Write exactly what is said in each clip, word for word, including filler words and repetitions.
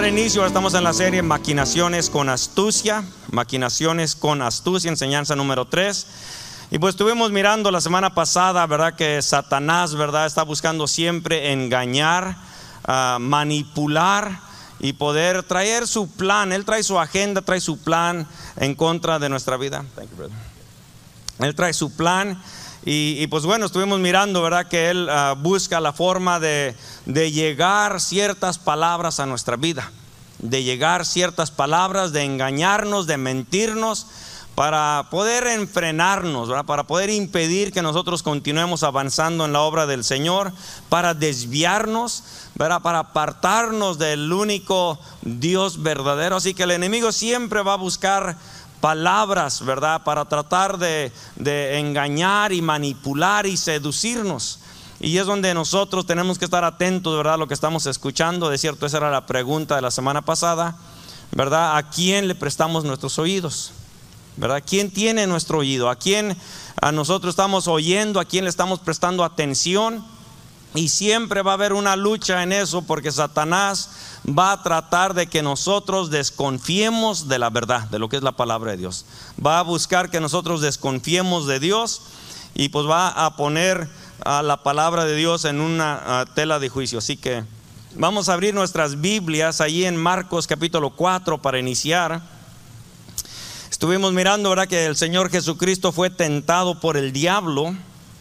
dar inicio, estamos en la serie Maquinaciones con Astucia, Maquinaciones con Astucia, enseñanza número tres. Y pues estuvimos mirando la semana pasada, ¿verdad? Que Satanás, ¿verdad? Está buscando siempre engañar, uh, manipular y poder traer su plan. Él trae su agenda, trae su plan en contra de nuestra vida. Thank you, brother. Él trae su plan. Y, y pues bueno, estuvimos mirando, ¿verdad? Que Él uh, busca la forma de, de llegar ciertas palabras a nuestra vida, de llegar ciertas palabras, de engañarnos, de mentirnos, para poder enfrenarnos, ¿verdad? Para poder impedir que nosotros continuemos avanzando en la obra del Señor, para desviarnos, ¿verdad? Para apartarnos del único Dios verdadero. Así que el enemigo siempre va a buscar palabras, ¿verdad? Para tratar de, de engañar y manipular y seducirnos. Y es donde nosotros tenemos que estar atentos, ¿verdad? A lo que estamos escuchando. De cierto, esa era la pregunta de la semana pasada, ¿verdad? ¿A quién le prestamos nuestros oídos? ¿Verdad? ¿Quién tiene nuestro oído? ¿A quién a nosotros estamos oyendo? ¿A quién le estamos prestando atención? Y siempre va a haber una lucha en eso, porque Satanás va a tratar de que nosotros desconfiemos de la verdad, de lo que es la palabra de Dios. Va a buscar que nosotros desconfiemos de Dios, y pues va a poner a la palabra de Dios en una tela de juicio. Así que vamos a abrir nuestras Biblias allí en Marcos capítulo cuatro para iniciar. Estuvimos mirando, ¿verdad? Que el Señor Jesucristo fue tentado por el diablo.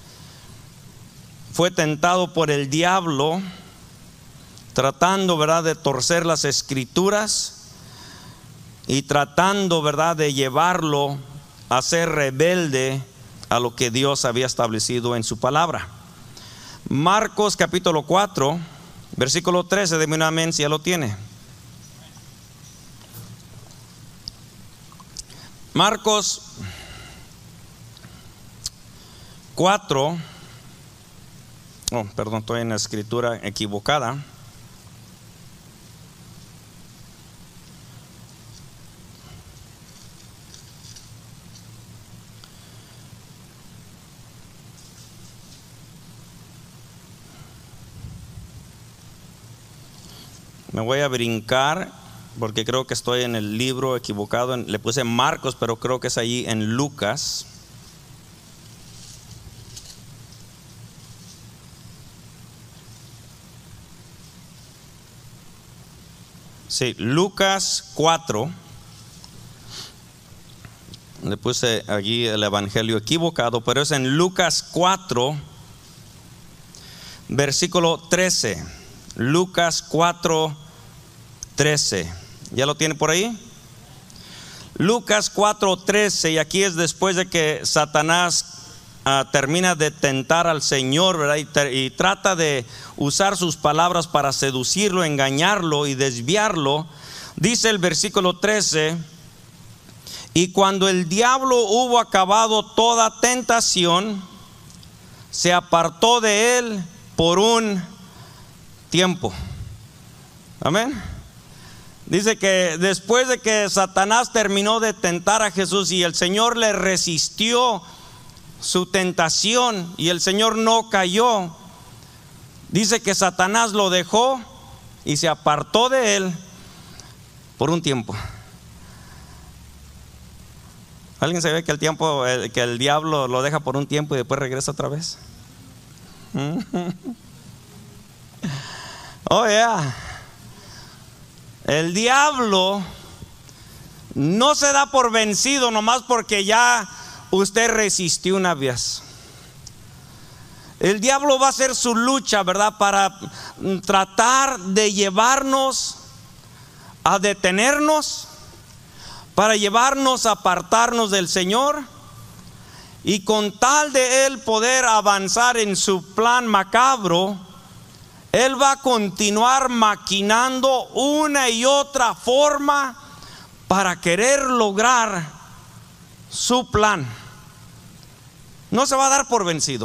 Fue tentado por el diablo, tratando, ¿verdad? De torcer las escrituras y tratando, ¿verdad? De llevarlo a ser rebelde a lo que Dios había establecido en su palabra. Marcos capítulo cuatro, versículo trece, deme un amén si ya lo tiene. Marcos cuatro, oh, perdón, estoy en la escritura equivocada. Me voy a brincar porque creo que estoy en el libro equivocado. Le puse Marcos, pero creo que es ahí en Lucas. Sí, Lucas cuatro. Le puse allí el evangelio equivocado, pero es en Lucas cuatro, versículo trece. Lucas cuatro, trece. ¿Ya lo tiene por ahí? Lucas cuatro, trece. Y aquí es después de que Satanás Uh, termina de tentar al Señor, ¿verdad? Y, ter, y trata de usar sus palabras para seducirlo, engañarlo y desviarlo. Dice el versículo trece: y cuando el diablo hubo acabado toda tentación, se apartó de él por un tiempo. Amén. Dice que después de que Satanás terminó de tentar a Jesús y el Señor le resistió su tentación y el Señor no cayó, dice que Satanás lo dejó y se apartó de él por un tiempo. ¿Alguien sabe que el tiempo, el, que el diablo lo deja por un tiempo y después regresa otra vez? Oh yeah. El diablo no se da por vencido nomás porque ya usted resistió una vez. El diablo va a hacer su lucha, ¿verdad? Para tratar de llevarnos a detenernos, para llevarnos a apartarnos del Señor, y con tal de él poder avanzar en su plan macabro, él va a continuar maquinando una y otra forma para querer lograr su plan. No se va a dar por vencido.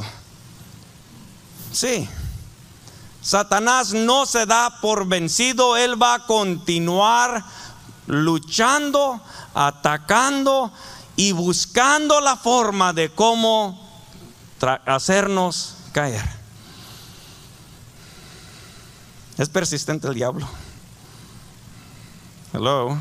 Sí, Satanás no se da por vencido. Él va a continuar luchando, atacando y buscando la forma de cómo hacernos caer. Es persistente el diablo. Hello.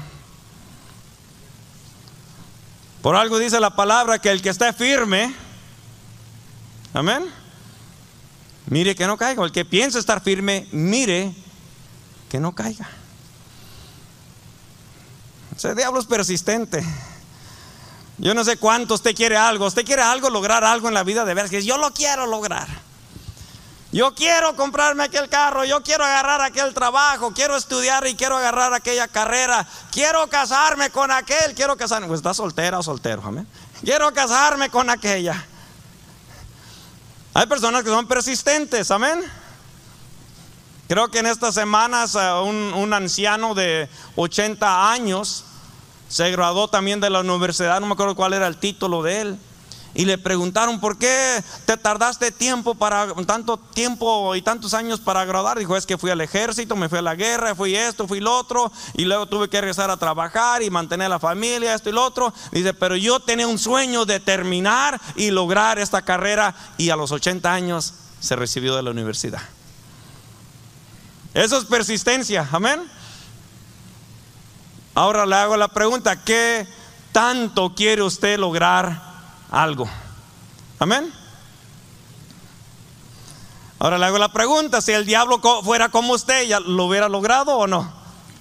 Por algo dice la palabra que el que esté firme, amén, mire que no caiga. El que piensa estar firme, mire que no caiga. Ese diablo es persistente. Yo no sé cuánto usted quiere algo. Usted quiere algo, lograr algo en la vida de veras, que yo lo quiero lograr. Yo quiero comprarme aquel carro, yo quiero agarrar aquel trabajo, quiero estudiar y quiero agarrar aquella carrera, quiero casarme con aquel, quiero casarme, pues está soltera o soltero, amén. Quiero casarme con aquella. Hay personas que son persistentes, amén. Creo que en estas semanas un, un anciano de ochenta años se graduó también de la universidad, no me acuerdo cuál era el título de él. Y le preguntaron: ¿por qué te tardaste tiempo para tanto tiempo y tantos años para graduar? Dijo: es que fui al ejército, me fui a la guerra, fui esto, fui lo otro, y luego tuve que regresar a trabajar y mantener a la familia, esto y lo otro. Dice: pero yo tenía un sueño de terminar y lograr esta carrera, y a los ochenta años se recibió de la universidad. Eso es persistencia, amén. Ahora le hago la pregunta: ¿qué tanto quiere usted lograr algo? Amén. Ahora le hago la pregunta: si el diablo fuera como usted, ¿ya lo hubiera logrado o no?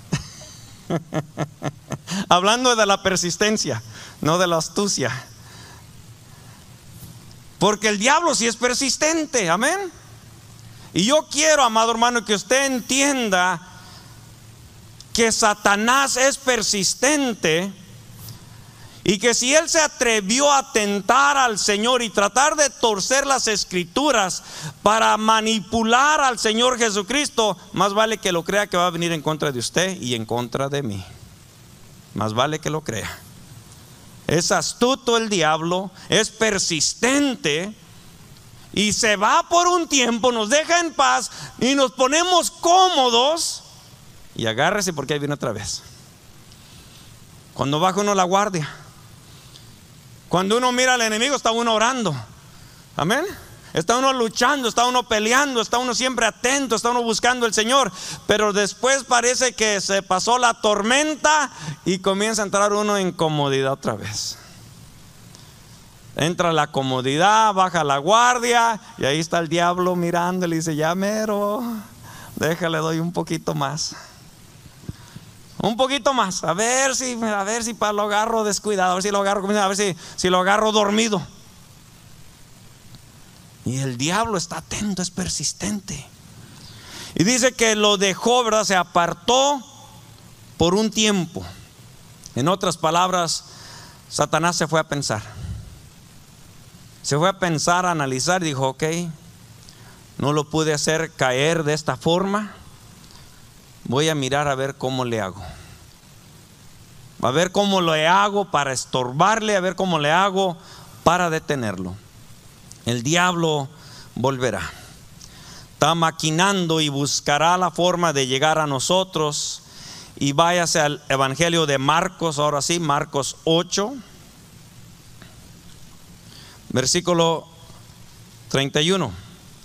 Hablando de la persistencia, no de la astucia. Porque el diablo sí es persistente, amén. Y yo quiero, amado hermano, que usted entienda que Satanás es persistente, y que si él se atrevió a tentar al Señor y tratar de torcer las escrituras para manipular al Señor Jesucristo, más vale que lo crea que va a venir en contra de usted y en contra de mí. Más vale que lo crea. Es astuto el diablo, es persistente, y se va por un tiempo, nos deja en paz y nos ponemos cómodos, y agárrese porque ahí viene otra vez. Cuando baja uno la guardia, cuando uno mira al enemigo, está uno orando, amén. Está uno luchando, está uno peleando, está uno siempre atento, está uno buscando al Señor. Pero después parece que se pasó la tormenta y comienza a entrar uno en comodidad otra vez. Entra la comodidad, baja la guardia, y ahí está el diablo mirando y le dice: ya mero, déjale, doy un poquito más. Un poquito más, a ver si, a ver si para lo agarro descuidado, a ver si lo agarro, a ver si, si lo agarro dormido. Y el diablo está atento, es persistente. Y dice que lo dejó, ¿verdad? Se apartó por un tiempo. En otras palabras, Satanás se fue a pensar. Se fue a pensar, a analizar, y dijo: ok, no lo pude hacer caer de esta forma. Voy a mirar a ver cómo le hago. A ver cómo le hago para estorbarle, a ver cómo le hago para detenerlo. El diablo volverá. Está maquinando y buscará la forma de llegar a nosotros. Y váyase al Evangelio de Marcos, ahora sí, Marcos ocho, versículo treinta y uno.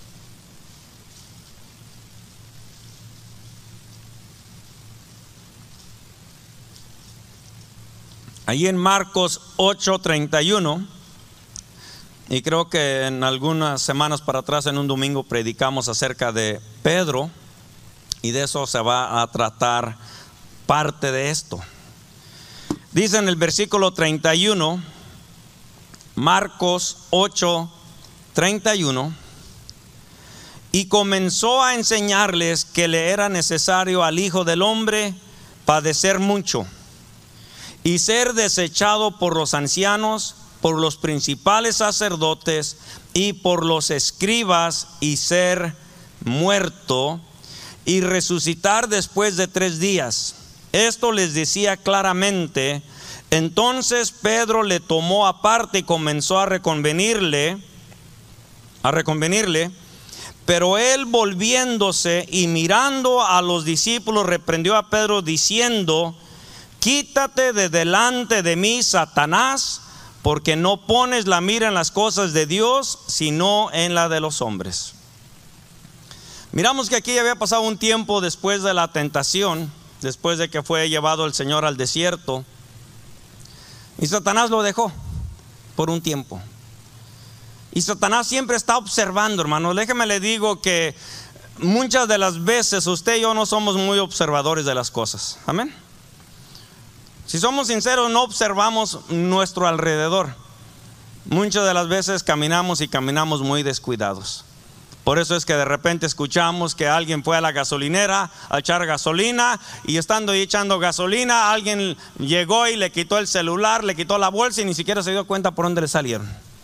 Ahí en Marcos ocho, treinta y uno, y creo que en algunas semanas para atrás, en un domingo, predicamos acerca de Pedro, y de eso se va a tratar parte de esto. Dice en el versículo treinta y uno, Marcos ocho, treinta y uno: y comenzó a enseñarles que le era necesario al Hijo del Hombre padecer mucho y ser desechado por los ancianos, por los principales sacerdotes y por los escribas, y ser muerto y resucitar después de tres días. Esto les decía claramente. Entonces Pedro le tomó aparte y comenzó a reconvenirle, a reconvenirle, pero él, volviéndose y mirando a los discípulos, reprendió a Pedro diciendo: quítate de delante de mí, Satanás, porque no pones la mira en las cosas de Dios, sino en la de los hombres. Miramos que aquí había pasado un tiempo después de la tentación, después de que fue llevado el Señor al desierto. Y Satanás lo dejó por un tiempo. Y Satanás siempre está observando, hermano. Déjeme le digo que muchas de las veces usted y yo no somos muy observadores de las cosas. Amén. Si somos sinceros, no observamos nuestro alrededor. Muchas de las veces caminamos y caminamos muy descuidados. Por eso es que de repente escuchamos que alguien fue a la gasolinera a echar gasolina, y estando ahí echando gasolina, alguien llegó y le quitó el celular, le quitó la bolsa y ni siquiera se dio cuenta por dónde le salieron.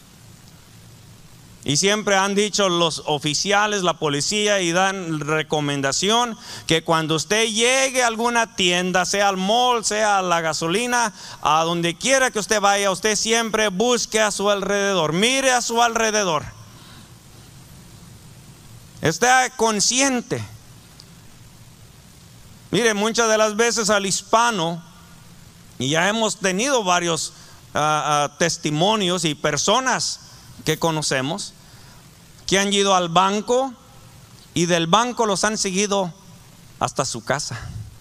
Y siempre han dicho los oficiales, la policía, y dan recomendación que cuando usted llegue a alguna tienda, sea al mall, sea a la gasolina, a donde quiera que usted vaya, usted siempre busque a su alrededor, mire a su alrededor. Esté consciente. Mire, muchas de las veces al hispano, y ya hemos tenido varios uh, uh, testimonios y personas que conocemos, que han ido al banco y del banco los han seguido hasta su casa.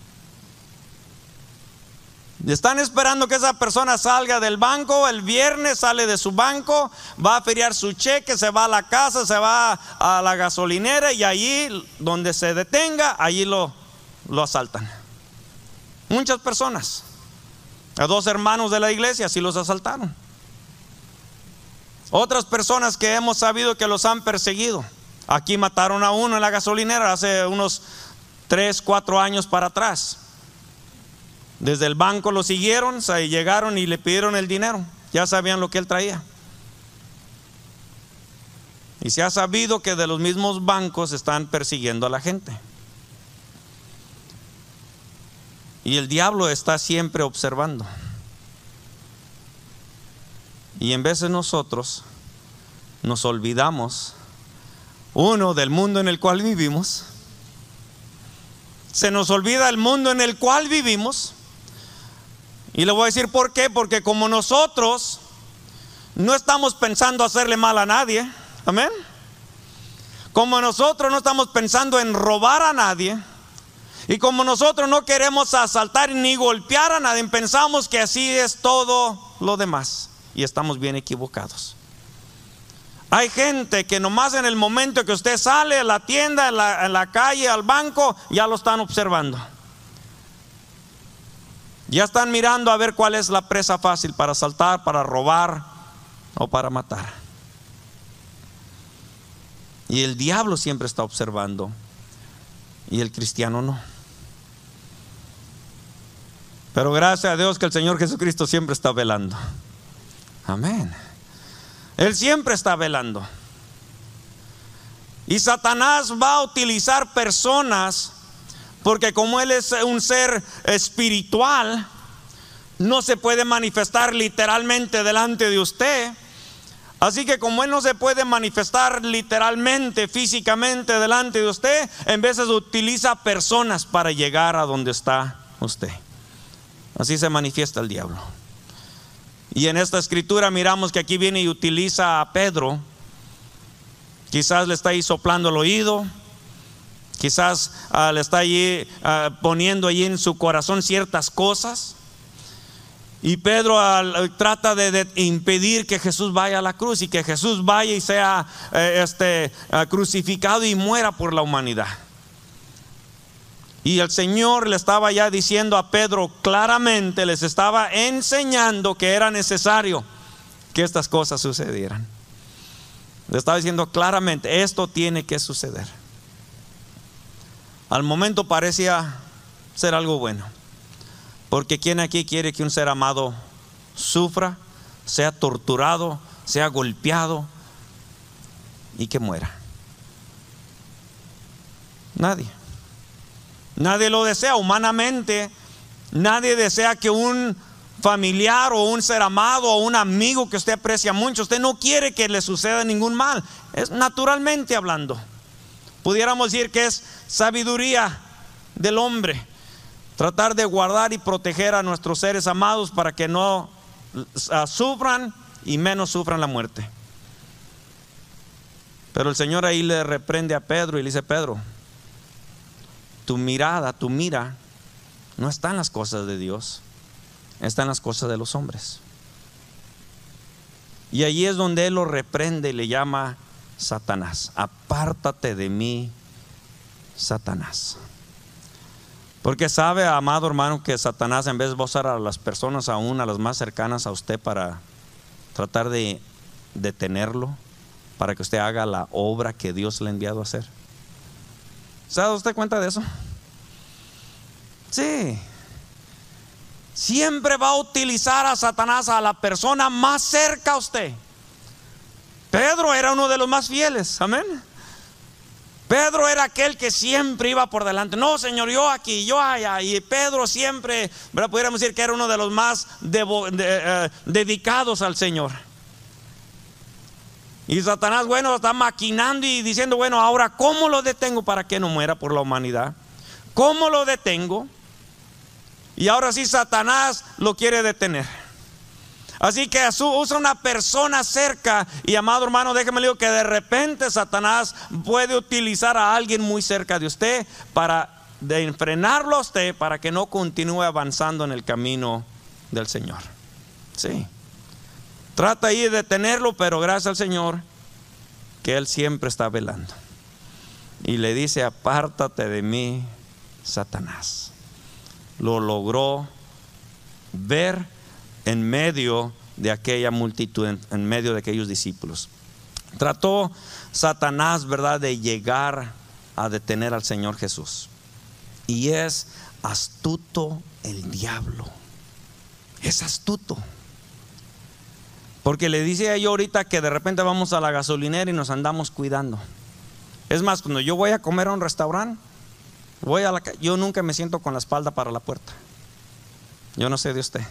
Están esperando que esa persona salga del banco. El viernes sale de su banco, va a feriar su cheque, se va a la casa, se va a la gasolinera, y allí donde se detenga, allí lo, lo asaltan. Muchas personas. A dos hermanos de la iglesia así los asaltaron. Otras personas que hemos sabido que los han perseguido. Aquí mataron a uno en la gasolinera hace unos tres, cuatro años para atrás. Desde el banco lo siguieron, se llegaron y le pidieron el dinero. Ya sabían lo que él traía. Y se ha sabido que de los mismos bancos están persiguiendo a la gente. Y el diablo está siempre observando. Y en vez de nosotros nos olvidamos, uno, del mundo en el cual vivimos. Se nos olvida el mundo en el cual vivimos. Y le voy a decir por qué. Porque como nosotros no estamos pensando hacerle mal a nadie, amén, como nosotros no estamos pensando en robar a nadie, y como nosotros no queremos asaltar ni golpear a nadie, pensamos que así es todo lo demás. Y estamos bien equivocados. Hay gente que nomás en el momento que usted sale a la tienda, en la, en la calle, al banco, ya lo están observando. Ya están mirando a ver cuál es la presa fácil para asaltar, para robar o para matar. Y el diablo siempre está observando, y el cristiano no. Pero gracias a Dios que el Señor Jesucristo siempre está velando. Amén. Él siempre está velando. Y Satanás va a utilizar personas, porque como Él es un ser espiritual, no se puede manifestar literalmente delante de usted. Así que como Él no se puede manifestar literalmente, físicamente delante de usted, en veces utiliza personas para llegar a donde está usted. Así se manifiesta el diablo. Y en esta escritura miramos que aquí viene y utiliza a Pedro. Quizás le está ahí soplando el oído. Quizás uh, le está allí uh, poniendo allí en su corazón ciertas cosas. Y Pedro uh, trata de, de impedir que Jesús vaya a la cruz, y que Jesús vaya y sea uh, este, uh, crucificado y muera por la humanidad. Y el Señor le estaba ya diciendo a Pedro claramente, les estaba enseñando que era necesario que estas cosas sucedieran. Le estaba diciendo claramente, esto tiene que suceder. Al momento parecía ser algo bueno, porque ¿quién aquí quiere que un ser amado sufra, sea torturado, sea golpeado y que muera? Nadie. Nadie lo desea humanamente. Nadie desea que un familiar o un ser amado o un amigo que usted aprecia mucho, usted no quiere que le suceda ningún mal. Es naturalmente hablando. Pudiéramos decir que es sabiduría del hombre tratar de guardar y proteger a nuestros seres amados para que no uh, sufran y menos sufran la muerte. Pero el Señor ahí le reprende a Pedro y le dice: Pedro, tu mirada, tu mira no está en las cosas de Dios, está en las cosas de los hombres. Y allí es donde Él lo reprende y le llama Satanás. Apártate de mí, Satanás. Porque sabe, amado hermano, que Satanás, en vez de usar a las personas, aún a las más cercanas a usted, para tratar de detenerlo, para que usted haga la obra que Dios le ha enviado a hacer. ¿Se da usted cuenta de eso? Sí. Siempre va a utilizar a Satanás a la persona más cerca a usted. Pedro era uno de los más fieles, amén. Pedro era aquel que siempre iba por delante. No, Señor, yo aquí, yo allá. Y Pedro siempre, ¿verdad? Pudiéramos decir que era uno de los más devo, de, eh, dedicados al Señor. Y Satanás, bueno, está maquinando y diciendo, bueno, ahora ¿cómo lo detengo para que no muera por la humanidad? ¿Cómo lo detengo? Y ahora sí Satanás lo quiere detener. Así que usa una persona cerca. Y amado hermano, déjeme le digo que de repente Satanás puede utilizar a alguien muy cerca de usted para de frenarlo a usted, para que no continúe avanzando en el camino del Señor. Sí. Trata ahí de detenerlo, pero gracias al Señor que Él siempre está velando. Y le dice, apártate de mí, Satanás. Lo logró ver en medio de aquella multitud, en, en medio de aquellos discípulos. Trató Satanás, ¿verdad?, de llegar a detener al Señor Jesús. Y es astuto el diablo. Es astuto. Porque le decía yo ahorita que de repente vamos a la gasolinera y nos andamos cuidando. Es más, cuando yo voy a comer a un restaurante, voy a la, yo nunca me siento con la espalda para la puerta. Yo no sé de usted.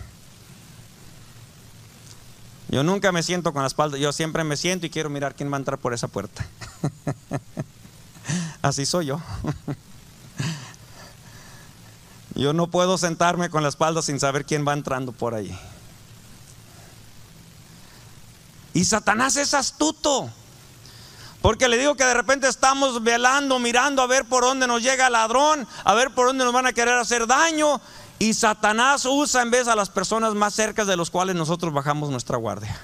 Yo nunca me siento con la espalda. Yo siempre me siento y quiero mirar quién va a entrar por esa puerta. Así soy yo. Yo no puedo sentarme con la espalda sin saber quién va entrando por ahí. Y Satanás es astuto. Porque le digo que de repente estamos velando, mirando a ver por dónde nos llega el ladrón, a ver por dónde nos van a querer hacer daño. Y Satanás usa en vez a las personas más cercas de los cuales nosotros bajamos nuestra guardia.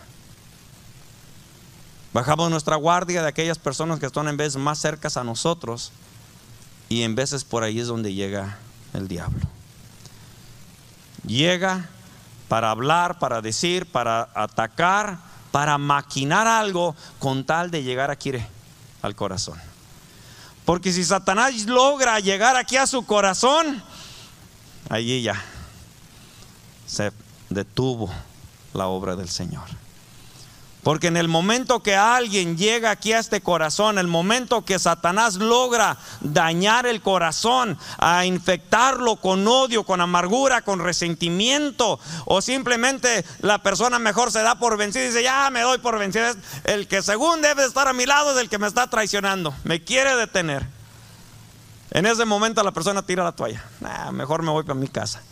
Bajamos nuestra guardia de aquellas personas que están en vez más cercas a nosotros. Y en veces por ahí es donde llega el diablo. Llega para hablar, para decir, para atacar, para maquinar algo con tal de llegar aquí al corazón. Porque si Satanás logra llegar aquí a su corazón, allí ya se detuvo la obra del Señor. Porque en el momento que alguien llega aquí a este corazón, el momento que Satanás logra dañar el corazón, a infectarlo con odio, con amargura, con resentimiento, o simplemente la persona mejor se da por vencida y dice, ya me doy por vencida, el que según debe estar a mi lado es el que me está traicionando, me quiere detener. En ese momento la persona tira la toalla. Nah, mejor me voy para mi casa.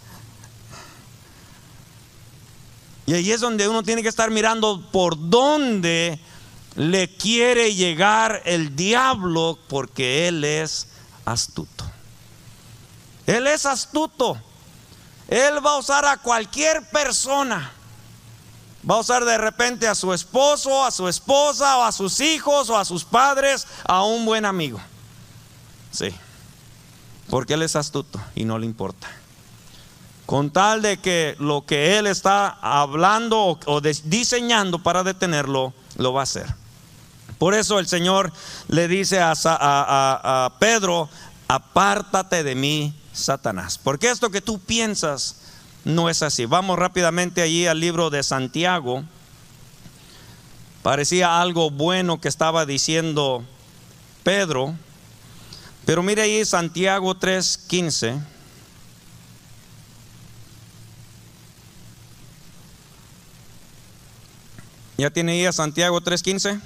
Y ahí es donde uno tiene que estar mirando por dónde le quiere llegar el diablo, porque él es astuto. Él es astuto. Él va a usar a cualquier persona. Va a usar de repente a su esposo, a su esposa, o a sus hijos, o a sus padres, a un buen amigo. Sí. Porque él es astuto y no le importa. Con tal de que lo que él está hablando o, o de, diseñando para detenerlo, lo va a hacer. Por eso el Señor le dice a, a, a, a Pedro, apártate de mí, Satanás. Porque esto que tú piensas no es así. Vamos rápidamente allí al libro de Santiago. Parecía algo bueno que estaba diciendo Pedro. Pero mire ahí Santiago tres quince. ¿Ya tiene ahí a Santiago tres quince?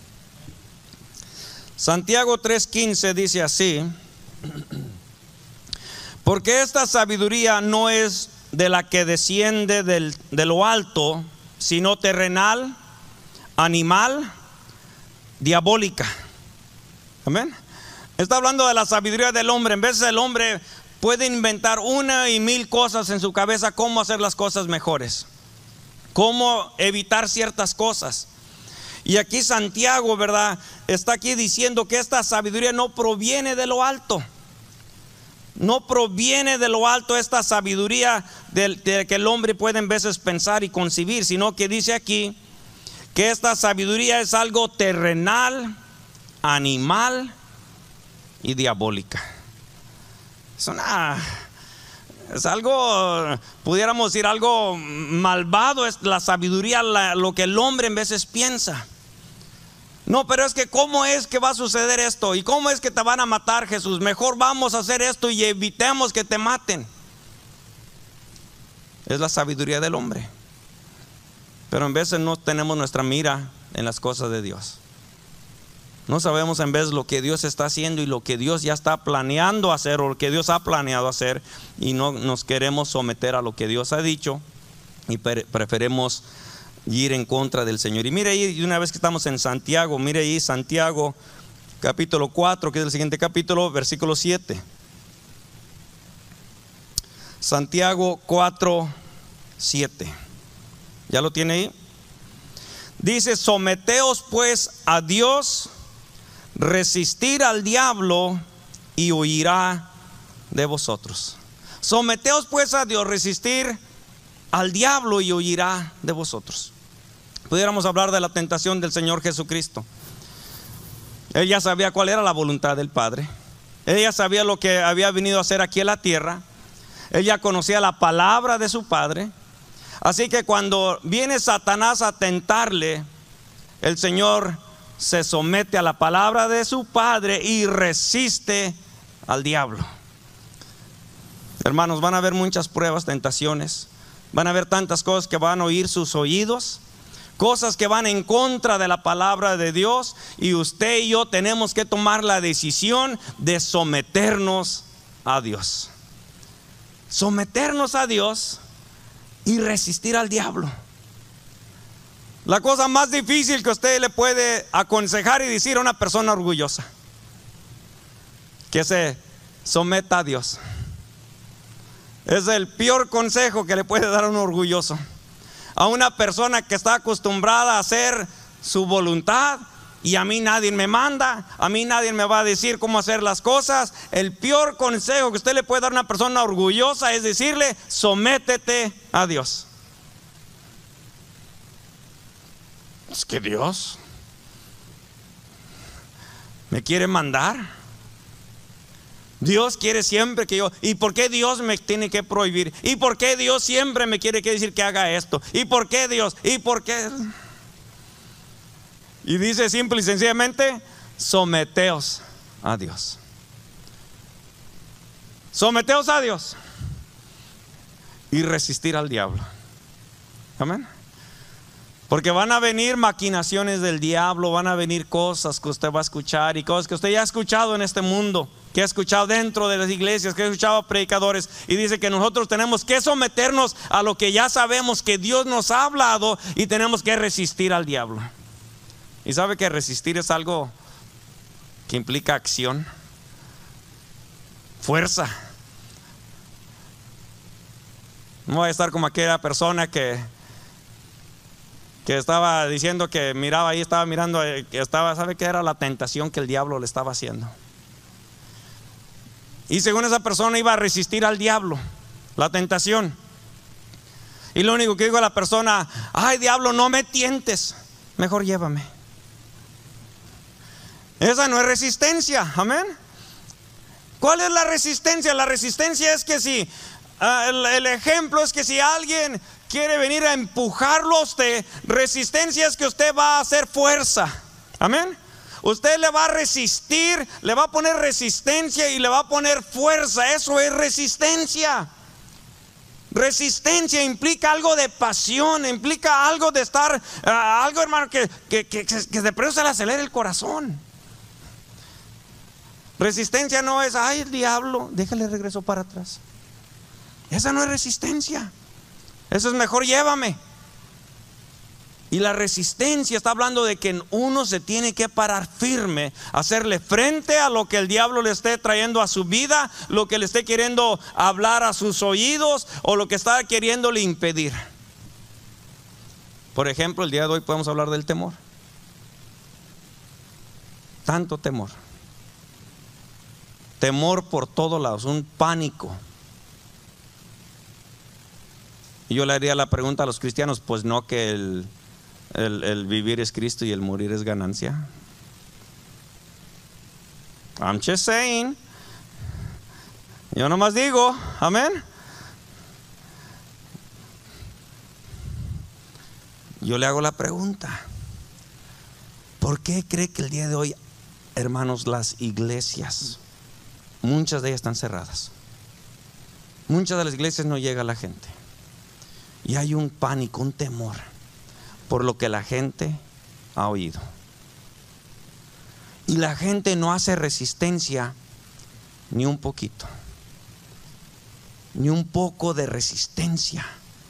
Santiago tres quince dice así: porque esta sabiduría no es de la que desciende del, de lo alto, sino terrenal, animal, diabólica. Amén. Está hablando de la sabiduría del hombre. En vez del hombre puede inventar una y mil cosas en su cabeza, cómo hacer las cosas mejores, cómo evitar ciertas cosas. Y aquí Santiago, ¿verdad?, está aquí diciendo que esta sabiduría no proviene de lo alto. No proviene de lo alto esta sabiduría de, de que el hombre puede en veces pensar y concebir, sino que dice aquí que esta sabiduría es algo terrenal, animal y diabólica. Es una, es algo, pudiéramos decir, algo malvado. Es la sabiduría, la, lo que el hombre en veces piensa. No, pero es que ¿cómo es que va a suceder esto? ¿Y cómo es que te van a matar, Jesús? Mejor vamos a hacer esto y evitemos que te maten. Es la sabiduría del hombre. Pero en veces no tenemos nuestra mira en las cosas de Dios. No sabemos en vez lo que Dios está haciendo y lo que Dios ya está planeando hacer, o lo que Dios ha planeado hacer, y no nos queremos someter a lo que Dios ha dicho y preferimos ir en contra del Señor. Y mire ahí, una vez que estamos en Santiago, mire ahí Santiago capítulo cuatro, que es el siguiente capítulo, versículo siete. Santiago cuatro, siete. ¿Ya lo tiene ahí? Dice: someteos pues a Dios, resistir al diablo y huirá de vosotros. Someteos pues a Dios, resistir al diablo y huirá de vosotros. Pudiéramos hablar de la tentación del Señor Jesucristo. Él ya sabía cuál era la voluntad del Padre. Él ya sabía lo que había venido a hacer aquí en la tierra. Él ya conocía la palabra de su Padre. Así que cuando viene Satanás a tentarle, el Señor se somete a la palabra de su Padre y resiste al diablo. Hermanos, van a haber muchas pruebas, tentaciones. Van a haber tantas cosas que van a oír sus oídos, cosas que van en contra de la palabra de Dios, y usted y yo tenemos que tomar la decisión de someternos a Dios. Someternos a Dios y resistir al diablo. La cosa más difícil que usted le puede aconsejar y decir a una persona orgullosa: que se someta a Dios. Es el peor consejo que le puede dar a un orgulloso. A una persona que está acostumbrada a hacer su voluntad, y a mí nadie me manda, a mí nadie me va a decir cómo hacer las cosas. El peor consejo que usted le puede dar a una persona orgullosa es decirle: sométete a Dios. Es que Dios me quiere mandar. Dios quiere siempre que yo, ¿y por qué Dios me tiene que prohibir? ¿Y por qué Dios siempre me quiere que decir que haga esto? ¿Y por qué Dios? ¿Y por qué? Y dice simple y sencillamente: someteos a Dios. Someteos a Dios y resistir al diablo. Amén. Porque van a venir maquinaciones del diablo, van a venir cosas que usted va a escuchar, y cosas que usted ya ha escuchado en este mundo, que ha escuchado dentro de las iglesias, que ha escuchado a predicadores, y dice que nosotros tenemos que someternos a lo que ya sabemos que Dios nos ha hablado, y tenemos que resistir al diablo. Y sabe que resistir es algo que implica acción, fuerza. No voy a estar como aquella persona que que estaba diciendo que miraba ahí, estaba mirando, que estaba, ¿sabe qué era la tentación que el diablo le estaba haciendo? Y según esa persona iba a resistir al diablo, la tentación. Y lo único que dijo a la persona: ay, diablo, no me tientes, mejor llévame. Esa no es resistencia, amén. ¿Cuál es la resistencia? La resistencia es que si, uh, el, el ejemplo es que si alguien quiere venir a empujarlo a usted, resistencia es que usted va a hacer fuerza, amén. Usted le va a resistir, le va a poner resistencia y le va a poner fuerza. Eso es resistencia. Resistencia implica algo de pasión, implica algo de estar, uh, algo, hermano, que, que, que, que de pronto se le acelera el corazón. Resistencia no es: ay, el diablo, déjale regreso para atrás. Esa no es resistencia. Eso es: mejor llévame. Y la resistencia está hablando de que uno se tiene que parar firme, hacerle frente a lo que el diablo le esté trayendo a su vida, lo que le esté queriendo hablar a sus oídos o lo que está queriéndole impedir. Por ejemplo, el día de hoy podemos hablar del temor. Tanto temor. Temor por todos lados, un pánico. Y yo le haría la pregunta a los cristianos, pues no, que el El, el vivir es Cristo y el morir es ganancia. I'm just saying. Yo nomás digo, amén. Yo le hago la pregunta: ¿por qué cree que el día de hoy, hermanos, las iglesias, muchas de ellas están cerradas? Muchas de las iglesias no llega la gente. Y hay un pánico, un temor por lo que la gente ha oído. Y la gente no hace resistencia ni un poquito, ni un poco de resistencia.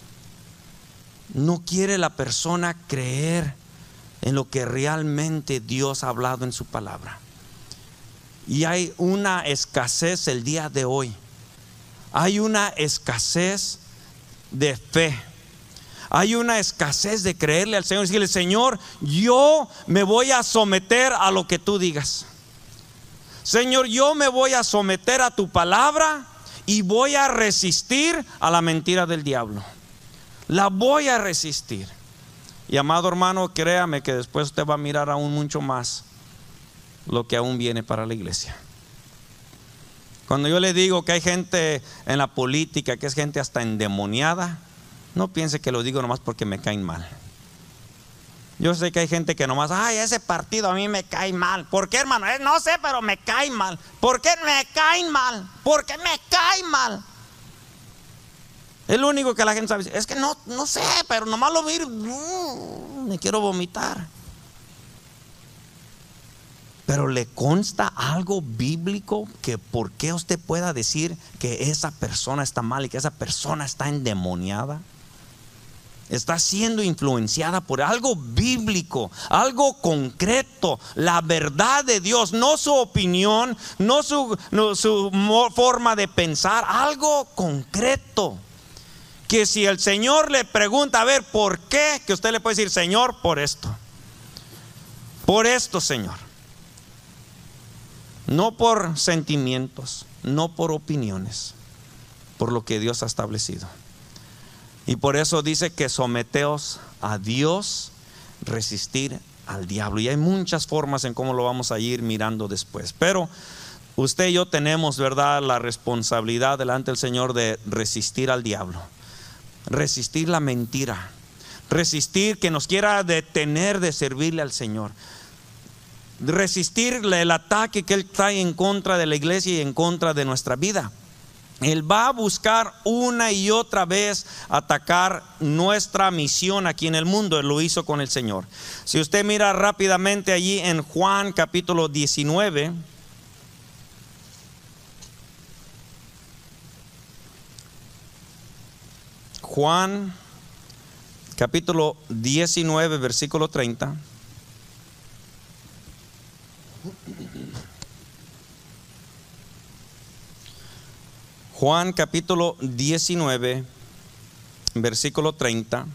No quiere la persona creer en lo que realmente Dios ha hablado en su palabra. Y hay una escasez el día de hoy. Hay una escasez de fe. Hay una escasez de creerle al Señor y decirle: Señor, yo me voy a someter a lo que tú digas. Señor, yo me voy a someter a tu palabra y voy a resistir a la mentira del diablo. La voy a resistir. Y amado hermano, créame que después usted va a mirar aún mucho más lo que aún viene para la iglesia. Cuando yo le digo que hay gente en la política que es gente hasta endemoniada, no piense que lo digo nomás porque me caen mal. Yo sé que hay gente que nomás, ay, ese partido a mí me cae mal. ¿Por qué, hermano? Eh, no sé, pero me cae mal. ¿Por qué me caen mal? ¿Por qué me cae mal? Es lo único que la gente sabe. Es que no, no sé, pero nomás lo miro, uh, me quiero vomitar. Pero le consta algo bíblico que por qué usted pueda decir que esa persona está mal y que esa persona está endemoniada. Está siendo influenciada por algo bíblico, algo concreto, la verdad de Dios, no su opinión, no su, no su forma de pensar, algo concreto. Que si el Señor le pregunta, a ver, ¿por qué? Que usted le puede decir: Señor, por esto. Por esto, Señor. No por sentimientos, no por opiniones, por lo que Dios ha establecido. Y por eso dice que someteos a Dios, resistir al diablo. Y hay muchas formas en cómo lo vamos a ir mirando después. Pero usted y yo tenemos, ¿verdad?, la responsabilidad delante del Señor de resistir al diablo. Resistir la mentira. Resistir que nos quiera detener de servirle al Señor. Resistir el ataque que Él trae en contra de la iglesia y en contra de nuestra vida. Él va a buscar una y otra vez atacar nuestra misión aquí en el mundo. Él lo hizo con el Señor. Si usted mira rápidamente allí en Juan capítulo diecinueve, Juan capítulo diecinueve versículo treinta. Juan capítulo diecinueve versículo treinta.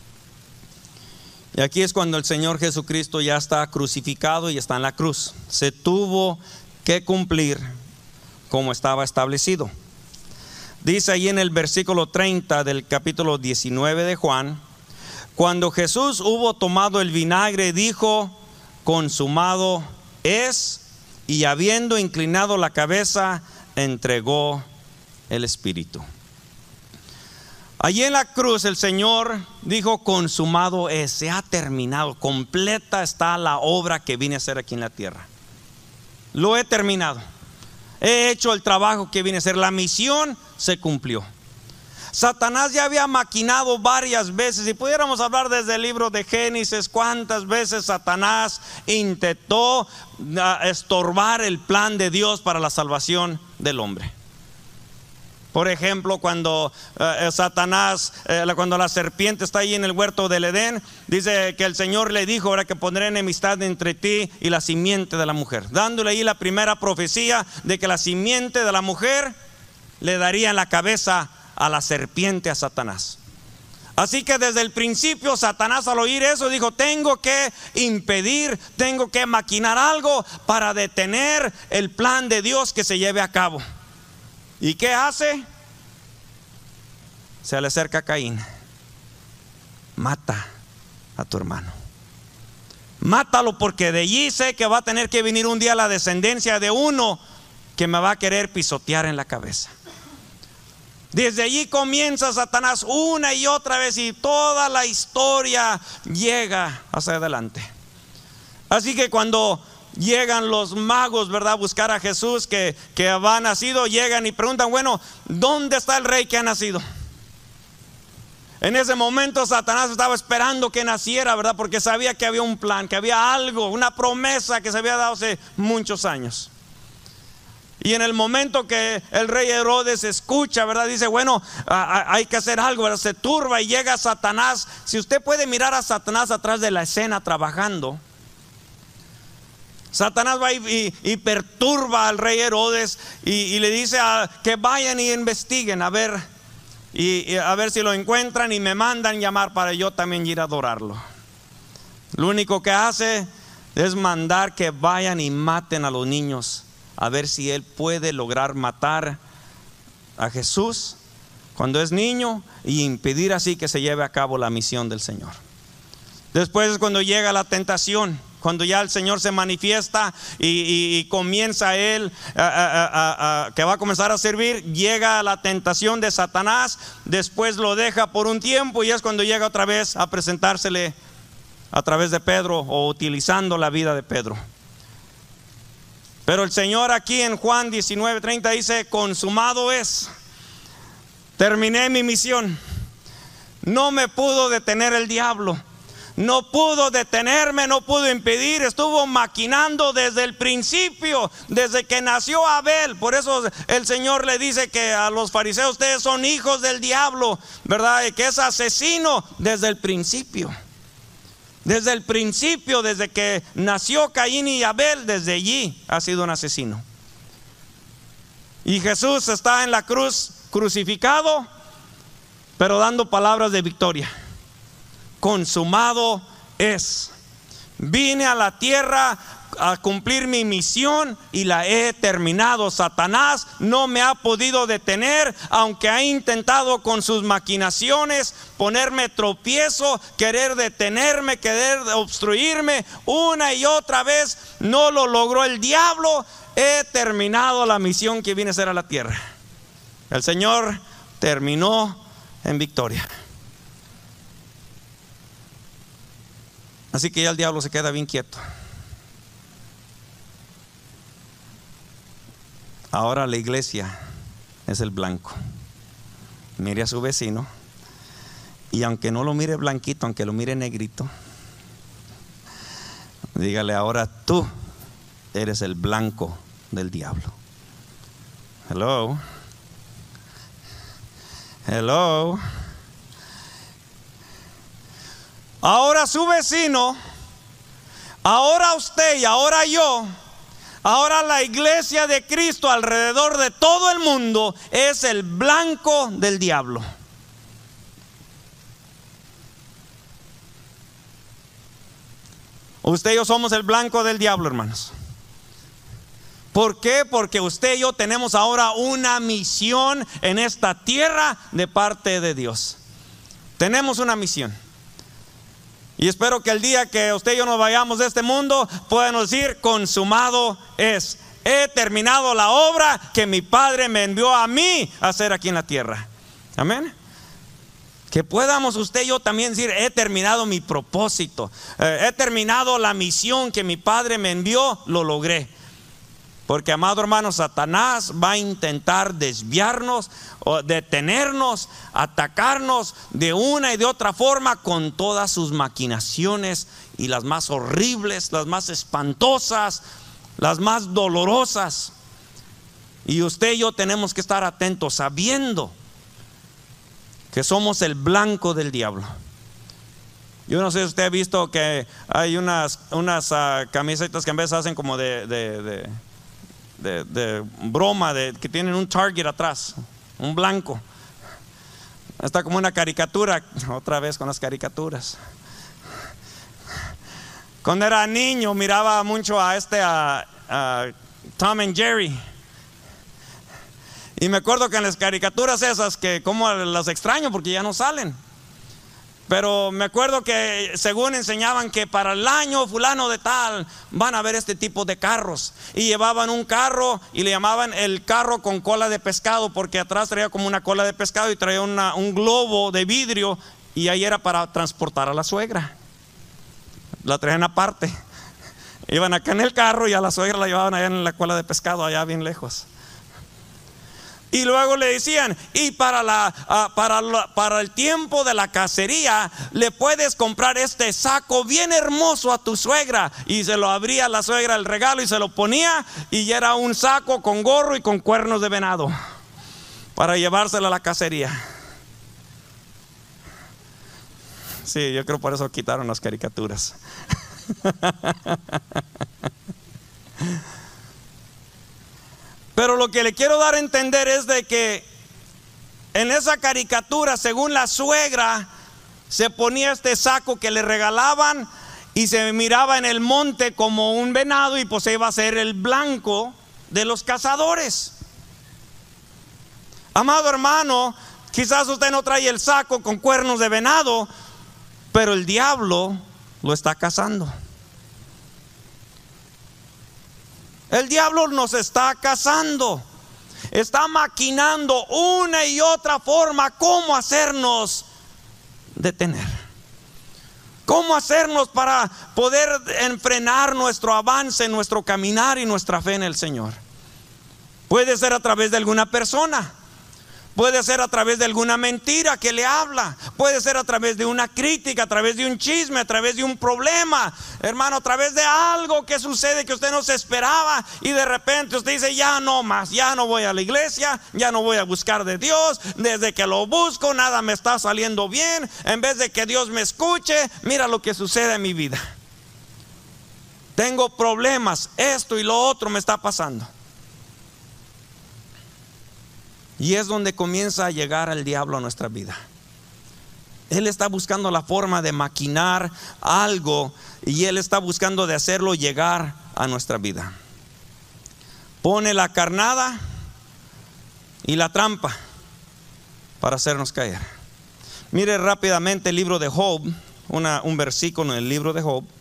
Y aquí es cuando el Señor Jesucristo ya está crucificado y está en la cruz. Se tuvo que cumplir como estaba establecido. Dice ahí en el versículo treinta del capítulo diecinueve de Juan: cuando Jesús hubo tomado el vinagre, dijo: consumado es, y habiendo inclinado la cabeza, entregó el Espíritu. Allí en la cruz el Señor dijo: consumado es, se ha terminado, completa está la obra que vine a hacer aquí en la tierra. Lo he terminado, he hecho el trabajo que vine a hacer, la misión se cumplió. Satanás ya había maquinado varias veces, y pudiéramos hablar desde el libro de Génesis, cuántas veces Satanás intentó estorbar el plan de Dios para la salvación del hombre. Por ejemplo, cuando eh, Satanás, eh, cuando la serpiente está ahí en el huerto del Edén, dice que el Señor le dijo, ahora que pondré enemistad entre ti y la simiente de la mujer, dándole ahí la primera profecía de que la simiente de la mujer le daría en la cabeza a la serpiente, a Satanás. Así que desde el principio Satanás, al oír eso, dijo: tengo que impedir, tengo que maquinar algo para detener el plan de Dios que se lleve a cabo. ¿Y qué hace? Se le acerca a Caín: mata a tu hermano, mátalo, porque de allí sé que va a tener que venir un día la descendencia de uno que me va a querer pisotear en la cabeza. Desde allí comienza Satanás una y otra vez, y toda la historia llega hacia adelante. Así que cuando llegan los magos, ¿verdad?, a buscar a Jesús, que, que había nacido, llegan y preguntan: bueno, ¿dónde está el rey que ha nacido? En ese momento Satanás estaba esperando que naciera, ¿verdad?, porque sabía que había un plan, que había algo, una promesa que se había dado hace muchos años. Y en el momento que el rey Herodes escucha, ¿verdad?, dice: bueno, hay que hacer algo, ¿verdad? Se turba y llega Satanás. Si usted puede mirar a Satanás atrás de la escena trabajando, Satanás va y, y, y perturba al rey Herodes y, y le dice a, que vayan y investiguen a ver, y, y a ver si lo encuentran, y me mandan llamar para yo también ir a adorarlo. Lo único que hace es mandar que vayan y maten a los niños, a ver si él puede lograr matar a Jesús cuando es niño y impedir así que se lleve a cabo la misión del Señor. Después es cuando llega la tentación, cuando ya el Señor se manifiesta y, y, y comienza él a, a, a, a, que va a comenzar a servir. Llega la tentación de Satanás, después lo deja por un tiempo, y es cuando llega otra vez a presentársele a través de Pedro, o utilizando la vida de Pedro. Pero el Señor aquí en Juan diecinueve treinta dice: consumado es, terminé mi misión. No me pudo detener el diablo, no pudo detenerme, no pudo impedir. Estuvo maquinando desde el principio, desde que nació Abel. Por eso el Señor le dice que a los fariseos: ustedes son hijos del diablo, ¿verdad? Y que es asesino desde el principio. Desde el principio, desde que nació Caín y Abel, desde allí ha sido un asesino. Y Jesús está en la cruz crucificado, pero dando palabras de victoria. Consumado es. Vine a la tierra a cumplir mi misión y la he terminado. Satanás no me ha podido detener, aunque ha intentado con sus maquinaciones ponerme tropiezo, querer detenerme, querer obstruirme una y otra vez. No lo logró el diablo. He terminado la misión que vine a hacer a la tierra. El Señor terminó en victoria. Así que ya el diablo se queda bien quieto. Ahora la iglesia es el blanco. Mire a su vecino, y aunque no lo mire blanquito, aunque lo mire negrito, dígale: ahora tú eres el blanco del diablo. Hello. Hello. Ahora su vecino, ahora usted y ahora yo, ahora la iglesia de Cristo alrededor de todo el mundo es el blanco del diablo. Usted y yo somos el blanco del diablo, hermanos. ¿Por qué? Porque usted y yo tenemos ahora una misión en esta tierra de parte de Dios. Tenemos una misión. Y espero que el día que usted y yo nos vayamos de este mundo podamos decir: consumado es. He terminado la obra que mi Padre me envió a mí a hacer aquí en la tierra. Amén. Que podamos usted y yo también decir: he terminado mi propósito, eh, he terminado la misión que mi Padre me envió, lo logré. Porque, amado hermano, Satanás va a intentar desviarnos, o detenernos, atacarnos de una y de otra forma con todas sus maquinaciones, y las más horribles, las más espantosas, las más dolorosas. Y usted y yo tenemos que estar atentos, sabiendo que somos el blanco del diablo. Yo no sé si usted ha visto que hay unas, unas uh, camisetas que a veces hacen como de, de, de, de, de broma, de, que tienen un target atrás, un blanco. Está como una caricatura, otra vez con las caricaturas. Cuando era niño miraba mucho a este, a, a Tom and Jerry. Y me acuerdo que en las caricaturas esas, que como las extraño porque ya no salen. Pero me acuerdo que según enseñaban que para el año fulano de tal van a ver este tipo de carros. Y llevaban un carro y le llamaban el carro con cola de pescado, porque atrás traía como una cola de pescado y traía una, un globo de vidrio, y ahí era para transportar a la suegra. La traían aparte. Iban acá en el carro y a la suegra la llevaban allá en la cola de pescado, allá bien lejos. Y luego le decían, y para, la, uh, para, la, para el tiempo de la cacería le puedes comprar este saco bien hermoso a tu suegra. Y se lo abría la suegra el regalo y se lo ponía, y ya era un saco con gorro y con cuernos de venado para llevárselo a la cacería. Sí, yo creo por eso quitaron las caricaturas. Pero lo que le quiero dar a entender es de que en esa caricatura, según la suegra, se ponía este saco que le regalaban y se miraba en el monte como un venado, y pues iba a ser el blanco de los cazadores. Amado hermano, quizás usted no trae el saco con cuernos de venado, pero el diablo lo está cazando. El diablo nos está cazando, está maquinando una y otra forma cómo hacernos detener, cómo hacernos para poder enfrenar nuestro avance, nuestro caminar y nuestra fe en el Señor. Puede ser a través de alguna persona, puede ser a través de alguna mentira que le habla, puede ser a través de una crítica, a través de un chisme, a través de un problema, hermano, a través de algo que sucede que usted no se esperaba, y de repente usted dice, ya no más, ya no voy a la iglesia, ya no voy a buscar de Dios, desde que lo busco nada me está saliendo bien, en vez de que Dios me escuche, mira lo que sucede en mi vida. Tengo problemas, esto y lo otro me está pasando. Y es donde comienza a llegar el diablo a nuestra vida. Él está buscando la forma de maquinar algo, y él está buscando de hacerlo llegar a nuestra vida. Pone la carnada y la trampa para hacernos caer. Mire rápidamente el libro de Job, una, un versículo en el libro de Job.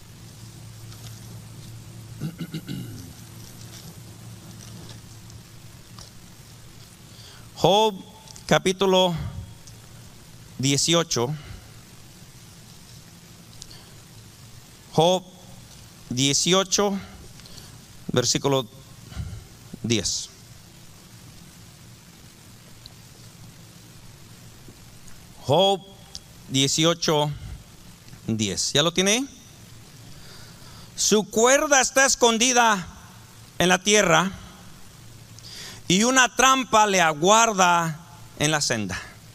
Job capítulo dieciocho. Job dieciocho, versículo diez. Job dieciocho, diez. ¿Ya lo tiene ahí? Su cuerda está escondida en la tierra, y una trampa le aguarda en la senda.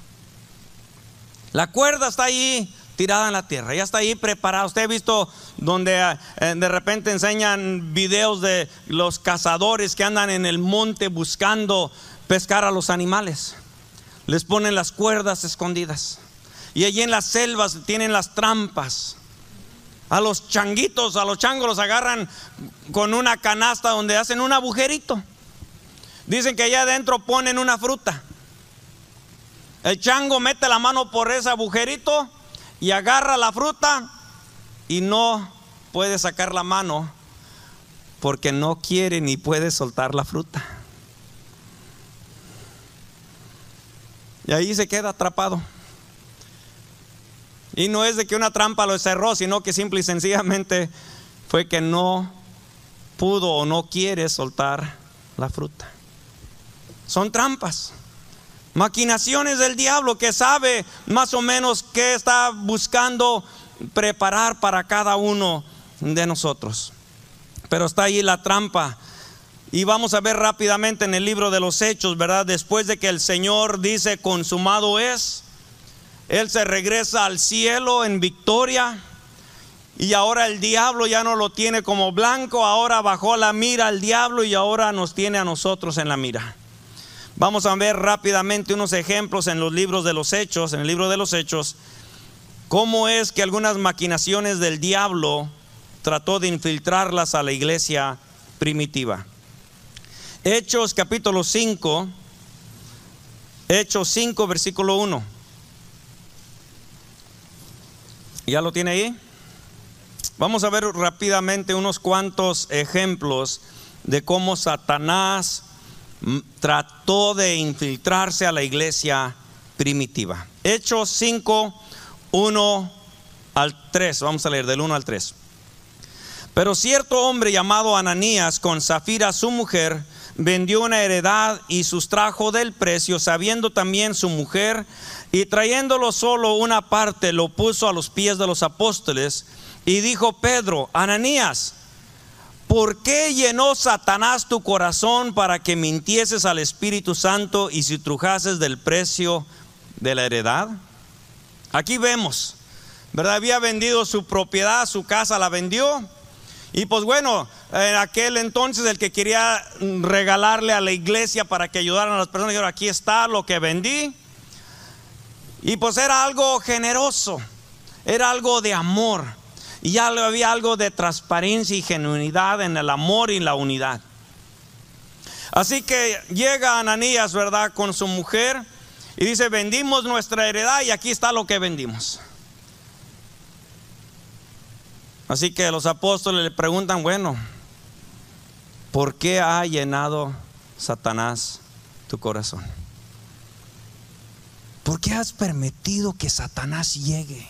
La cuerda está ahí tirada en la tierra, ya está ahí preparada. Usted ha visto donde eh, de repente enseñan videos de los cazadores que andan en el monte buscando pescar a los animales. Les ponen las cuerdas escondidas, y allí en las selvas tienen las trampas. A los changuitos, a los changos los agarran con una canasta donde hacen un agujerito. Dicen que allá adentro ponen una fruta. El chango mete la mano por ese agujerito y agarra la fruta, y no puede sacar la mano porque no quiere ni puede soltar la fruta. Y ahí se queda atrapado. Y no es de que una trampa lo cerró, sino que simple y sencillamente fue que no pudo o no quiere soltar la fruta. Son trampas, maquinaciones del diablo, que sabe más o menos qué está buscando preparar para cada uno de nosotros. Pero está ahí la trampa Y vamos a ver rápidamente en el libro de los Hechos, ¿verdad? Después de que el Señor dice consumado es, Él se regresa al cielo en victoria. Y ahora el diablo ya no lo tiene como blanco, ahora bajó la mira al diablo y ahora nos tiene a nosotros en la mira. Vamos a ver rápidamente unos ejemplos en los libros de los Hechos, en el libro de los Hechos, cómo es que algunas maquinaciones del diablo trató de infiltrarlas a la iglesia primitiva. Hechos capítulo cinco, Hechos cinco versículo uno. ¿Ya lo tiene ahí? Vamos a ver rápidamente unos cuantos ejemplos de cómo Satanás trató de infiltrarse a la iglesia primitiva. Hechos cinco, uno al tres. Vamos a leer del uno al tres. Pero cierto hombre llamado Ananías, con Safira su mujer, vendió una heredad y sustrajo del precio, sabiendo también su mujer, y trayéndolo solo una parte, lo puso a los pies de los apóstoles. Y dijo Pedro: Ananías, ¿por qué llenó Satanás tu corazón para que mintieses al Espíritu Santo y sustrajases del precio de la heredad? Aquí vemos, ¿verdad? Había vendido su propiedad, su casa la vendió. Y pues bueno, en aquel entonces el que quería regalarle a la iglesia para que ayudaran a las personas, dijo: aquí está lo que vendí. Y pues era algo generoso, era algo de amor. Y ya había algo de transparencia y genuinidad en el amor y la unidad. Así que llega Ananías, ¿verdad?, con su mujer y dice: vendimos nuestra heredad y aquí está lo que vendimos. Así que los apóstoles le preguntan: bueno, ¿por qué ha llenado Satanás tu corazón? ¿Por qué has permitido que Satanás llegue?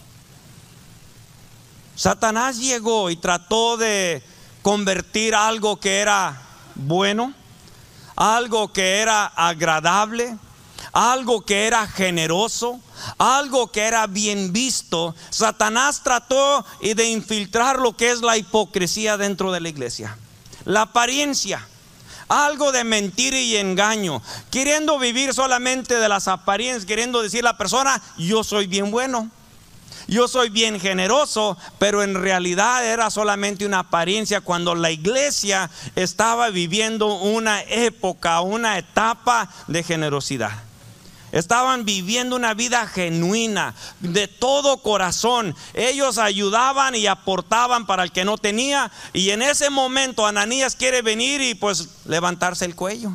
Satanás llegó y trató de convertir algo que era bueno, algo que era agradable, algo que era generoso, algo que era bien visto. Satanás trató de infiltrar lo que es la hipocresía dentro de la iglesia, la apariencia, algo de mentira y engaño, queriendo vivir solamente de las apariencias, queriendo decir a la persona: yo soy bien bueno, yo soy bien generoso, pero en realidad era solamente una apariencia, cuando la iglesia estaba viviendo una época, una etapa de generosidad. Estaban viviendo una vida genuina, de todo corazón. Ellos ayudaban y aportaban para el que no tenía. Y en ese momento Ananías quiere venir y pues levantarse el cuello.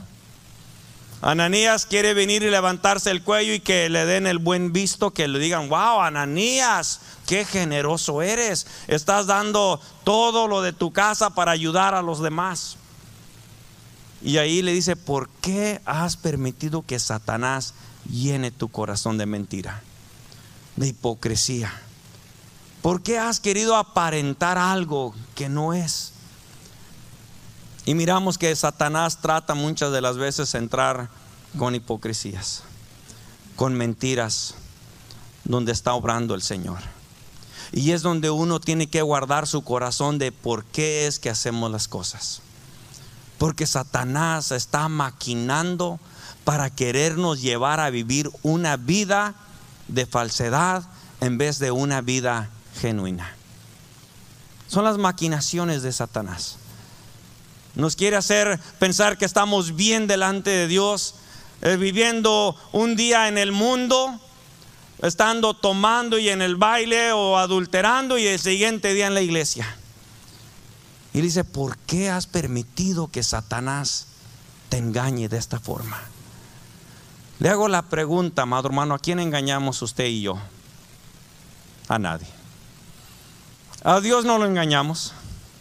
Ananías quiere venir y levantarse el cuello y que le den el buen visto, que le digan: wow, Ananías, qué generoso eres, estás dando todo lo de tu casa para ayudar a los demás. Y ahí le dice: ¿por qué has permitido que Satanás llene tu corazón de mentira, de hipocresía? ¿Por qué has querido aparentar algo que no es? Y miramos que Satanás trata muchas de las veces de entrar con hipocresías, con mentiras, donde está obrando el Señor. Y es donde uno tiene que guardar su corazón de por qué es que hacemos las cosas. Porque Satanás está maquinando para querernos llevar a vivir una vida de falsedad en vez de una vida genuina. Son las maquinaciones de Satanás. Nos quiere hacer pensar que estamos bien delante de Dios, eh, viviendo un día en el mundo, estando tomando y en el baile o adulterando, y el siguiente día en la iglesia. Y dice: ¿por qué has permitido que Satanás te engañe de esta forma? Le hago la pregunta, amado hermano: ¿a quién engañamos usted y yo? A nadie. A Dios no lo engañamos.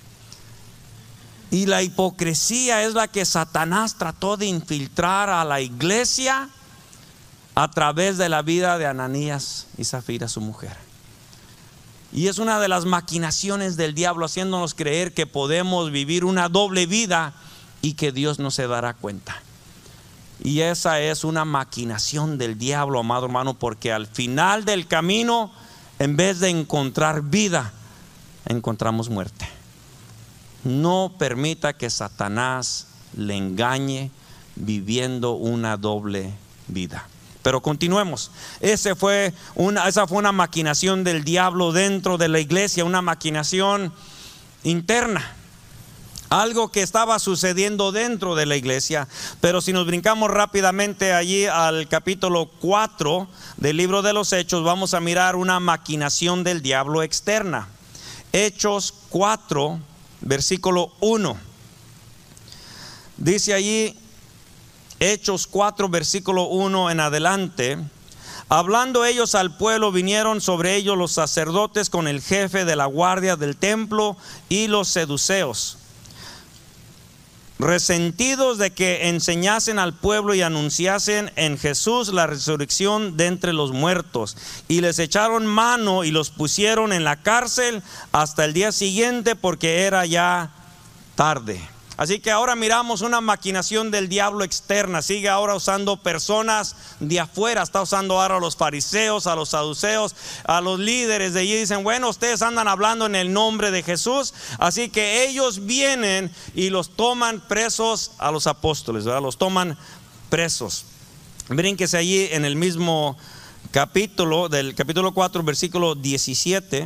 Y la hipocresía es la que Satanás trató de infiltrar a la iglesia a través de la vida de Ananías y Safira, su mujer. Y es una de las maquinaciones del diablo, haciéndonos creer que podemos vivir una doble vida y que Dios no se dará cuenta. Y esa es una maquinación del diablo, amado hermano, porque al final del camino, en vez de encontrar vida, encontramos muerte. No permita que Satanás le engañe viviendo una doble vida. Pero continuemos. Ese fue una, esa fue una maquinación del diablo dentro de la iglesia, una maquinación interna. Algo que estaba sucediendo dentro de la iglesia. Pero si nos brincamos rápidamente allí al capítulo cuatro del libro de los Hechos, vamos a mirar una maquinación del diablo externa. Hechos cuatro, versículo uno. Dice allí, Hechos cuatro, versículo uno en adelante: hablando ellos al pueblo, vinieron sobre ellos los sacerdotes con el jefe de la guardia del templo y los seduceos, resentidos de que enseñasen al pueblo y anunciasen en Jesús la resurrección de entre los muertos. Y les echaron mano y los pusieron en la cárcel hasta el día siguiente, porque era ya tarde. Así que ahora miramos una maquinación del diablo externa. Sigue ahora usando personas de afuera. Está usando ahora a los fariseos, a los saduceos, a los líderes de allí. Dicen, bueno, ustedes andan hablando en el nombre de Jesús. Así que ellos vienen y los toman presos a los apóstoles, ¿verdad? Los toman presos. Brínquese allí en el mismo capítulo, del capítulo cuatro, versículo diecisiete.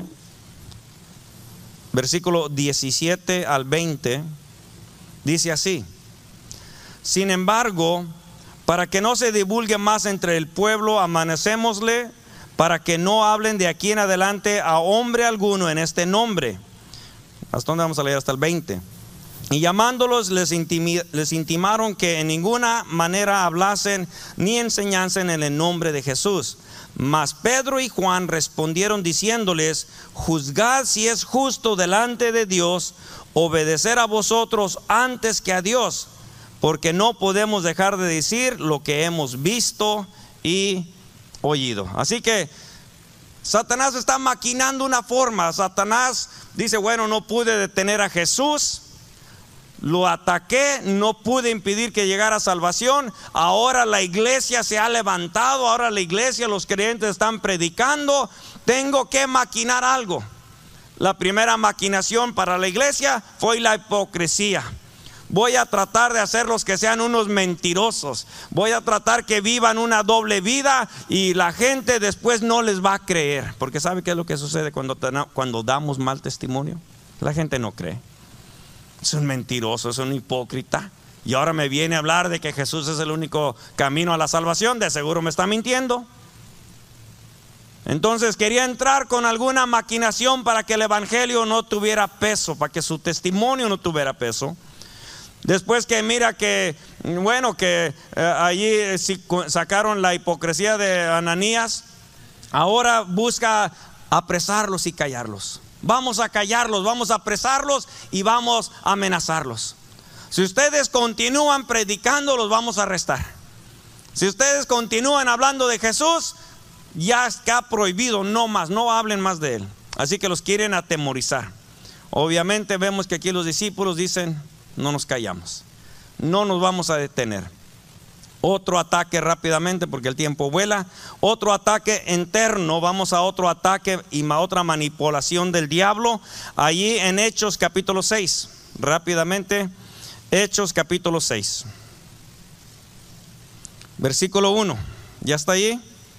Versículo diecisiete al veinte. Dice así: sin embargo, para que no se divulgue más entre el pueblo, amanecémosle para que no hablen de aquí en adelante a hombre alguno en este nombre. ¿Hasta dónde vamos a leer? Hasta el veinte. Y llamándolos les, intimi- les intimaron que en ninguna manera hablasen ni enseñasen en el nombre de Jesús. Mas Pedro y Juan respondieron diciéndoles: juzgad si es justo delante de Dios obedecer a vosotros antes que a Dios, porque no podemos dejar de decir lo que hemos visto y oído. Así que Satanás está maquinando una forma. Satanás dice, bueno, no pude detener a Jesús, lo ataqué, no pude impedir que llegara salvación. Ahora la iglesia se ha levantado, ahora la iglesia, los creyentes están predicando. Tengo que maquinar algo. La primera maquinación para la iglesia fue la hipocresía. Voy a tratar de hacerlos que sean unos mentirosos. Voy a tratar que vivan una doble vida y la gente después no les va a creer. Porque ¿sabe qué es lo que sucede cuando, cuando damos mal testimonio? La gente no cree. Es un mentiroso, es un hipócrita. Y ahora me viene a hablar de que Jesús es el único camino a la salvación. De seguro me está mintiendo. Entonces quería entrar con alguna maquinación para que el evangelio no tuviera peso, para que su testimonio no tuviera peso. Después que mira que, bueno, que eh, allí sí, sacaron la hipocresía de Ananías, ahora busca apresarlos y callarlos. Vamos a callarlos, vamos a apresarlos y vamos a amenazarlos. Si ustedes continúan predicando, los vamos a arrestar. Si ustedes continúan hablando de Jesús, ya está prohibido, no más, no hablen más de él. Así que los quieren atemorizar. Obviamente vemos que aquí los discípulos dicen, no nos callamos, no nos vamos a detener. Otro ataque rápidamente porque el tiempo vuela. Otro ataque interno. Vamos a otro ataque y otra manipulación del diablo. Allí en Hechos capítulo seis. Rápidamente, Hechos capítulo seis. Versículo uno. ¿Ya está allí?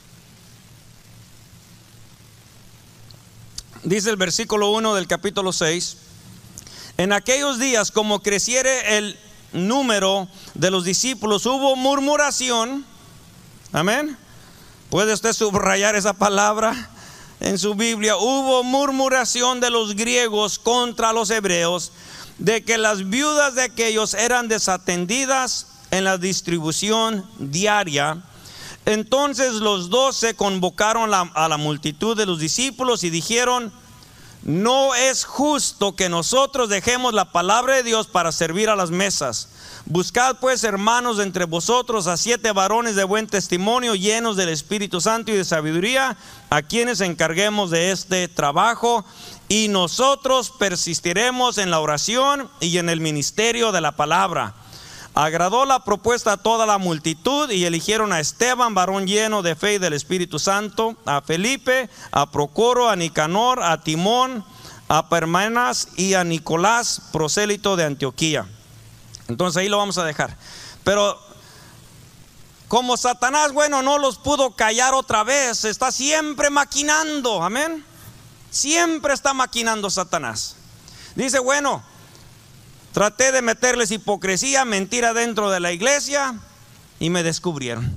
Dice el versículo uno del capítulo seis: en aquellos días, como creciere el número de los discípulos, hubo murmuración. Amén. ¿Puede usted subrayar esa palabra en su Biblia? Hubo murmuración de los griegos contra los hebreos, de que las viudas de aquellos eran desatendidas en la distribución diaria. Entonces los doce convocaron la, a la multitud de los discípulos y dijeron: no es justo que nosotros dejemos la palabra de Dios para servir a las mesas. Buscad pues, hermanos, entre vosotros a siete varones de buen testimonio, llenos del Espíritu Santo y de sabiduría, a quienes encarguemos de este trabajo, y nosotros persistiremos en la oración y en el ministerio de la palabra. Agradó la propuesta a toda la multitud y eligieron a Esteban, varón lleno de fe y del Espíritu Santo, a Felipe, a Procoro, a Nicanor, a Timón, a Parmenas y a Nicolás, prosélito de Antioquía. Entonces ahí lo vamos a dejar. Pero como Satanás, bueno, no los pudo callar otra vez, está siempre maquinando, amén. Siempre está maquinando Satanás. Dice, bueno, traté de meterles hipocresía, mentira dentro de la iglesia y me descubrieron.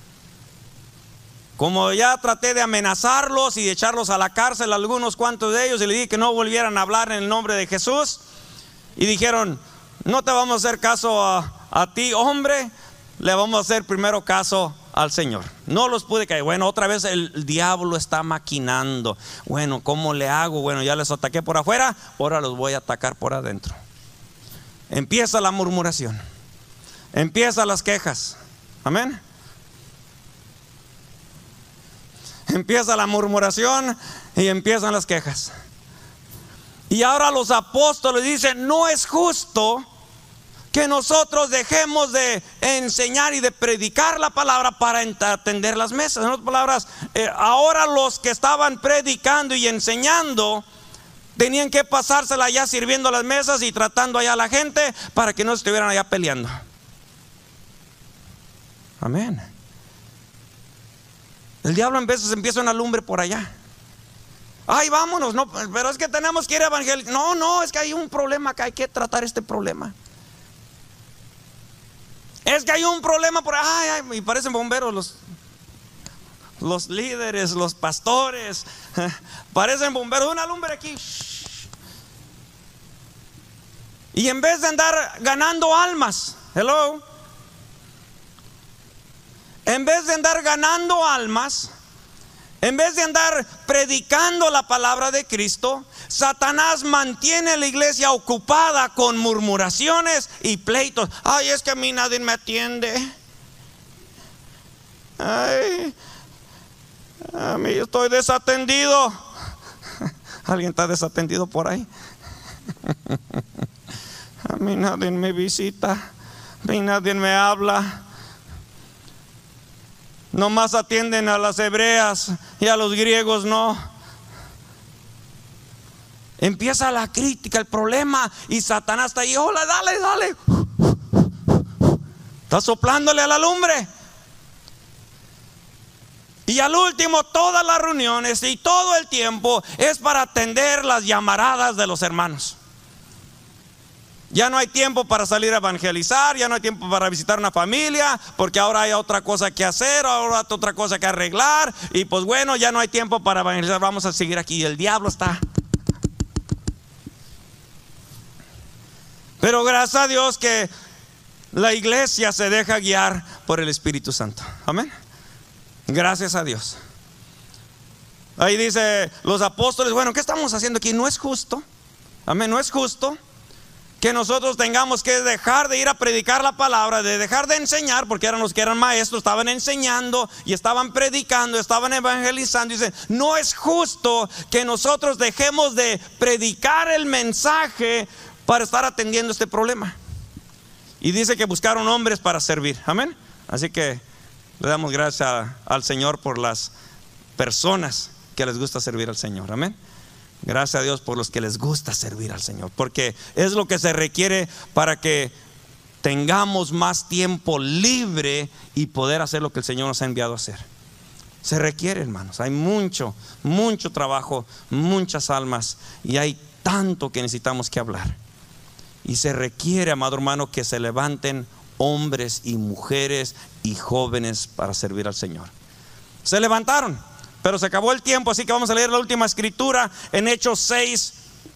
Como ya traté de amenazarlos y de echarlos a la cárcel, algunos cuantos de ellos, y le dije que no volvieran a hablar en el nombre de Jesús, y dijeron, no te vamos a hacer caso a, a ti, hombre, le vamos a hacer primero caso al Señor. No los pude caer. Bueno, otra vez el, el diablo está maquinando. Bueno, ¿cómo le hago? Bueno, ya les ataqué por afuera, ahora los voy a atacar por adentro. Empieza la murmuración, empiezan las quejas, amén. Empieza la murmuración y empiezan las quejas. Y ahora los apóstoles dicen, no es justo que nosotros dejemos de enseñar y de predicar la palabra para atender las mesas. En otras palabras, eh, ahora los que estaban predicando y enseñando tenían que pasársela allá sirviendo las mesas y tratando allá a la gente para que no estuvieran allá peleando. Amén. El diablo en veces empieza una lumbre por allá. Ay, vámonos, no, pero es que tenemos que ir a evangelizar. No, no, es que hay un problema acá, hay que tratar este problema. Es que hay un problema por ahí, ay, y parecen bomberos los, los líderes, los pastores, parecen bomberos, una lumbre aquí. Y en vez de andar ganando almas, hello, en vez de andar ganando almas, en vez de andar predicando la palabra de Cristo, Satanás mantiene la iglesia ocupada con murmuraciones y pleitos. Ay, es que a mí nadie me atiende. Ay, a mí estoy desatendido. ¿Alguien está desatendido por ahí? A mí nadie me visita, a mí nadie me habla. Nomás atienden a las hebreas y a los griegos no. Empieza la crítica, el problema, y Satanás está ahí, hola, dale, dale. Está soplándole a la lumbre. Y al último, todas las reuniones y todo el tiempo es para atender las llamaradas de los hermanos. Ya no hay tiempo para salir a evangelizar, ya no hay tiempo para visitar una familia, porque ahora hay otra cosa que hacer, ahora hay otra cosa que arreglar. Y pues bueno, ya no hay tiempo para evangelizar, vamos a seguir aquí. Y el diablo está. Pero gracias a Dios que la iglesia se deja guiar por el Espíritu Santo. Amén. Gracias a Dios. Ahí dice los apóstoles, bueno, ¿qué estamos haciendo aquí? No es justo. Amén, no es justo que nosotros tengamos que dejar de ir a predicar la palabra, de dejar de enseñar, porque eran los que eran maestros, estaban enseñando y estaban predicando, estaban evangelizando. Dicen, no es justo que nosotros dejemos de predicar el mensaje para estar atendiendo este problema. Y dice que buscaron hombres para servir. Amén. Así que le damos gracias a, al Señor por las personas que les gusta servir al Señor. Amén. Gracias a Dios por los que les gusta servir al Señor, porque es lo que se requiere para que tengamos más tiempo libre y poder hacer lo que el Señor nos ha enviado a hacer. Se requiere, hermanos, hay mucho, mucho trabajo, muchas almas, y hay tanto que necesitamos que hablar. Y se requiere, amado hermano, que se levanten hombres y mujeres y jóvenes para servir al Señor. Se levantaron, pero se acabó el tiempo, así que vamos a leer la última escritura en Hechos seis.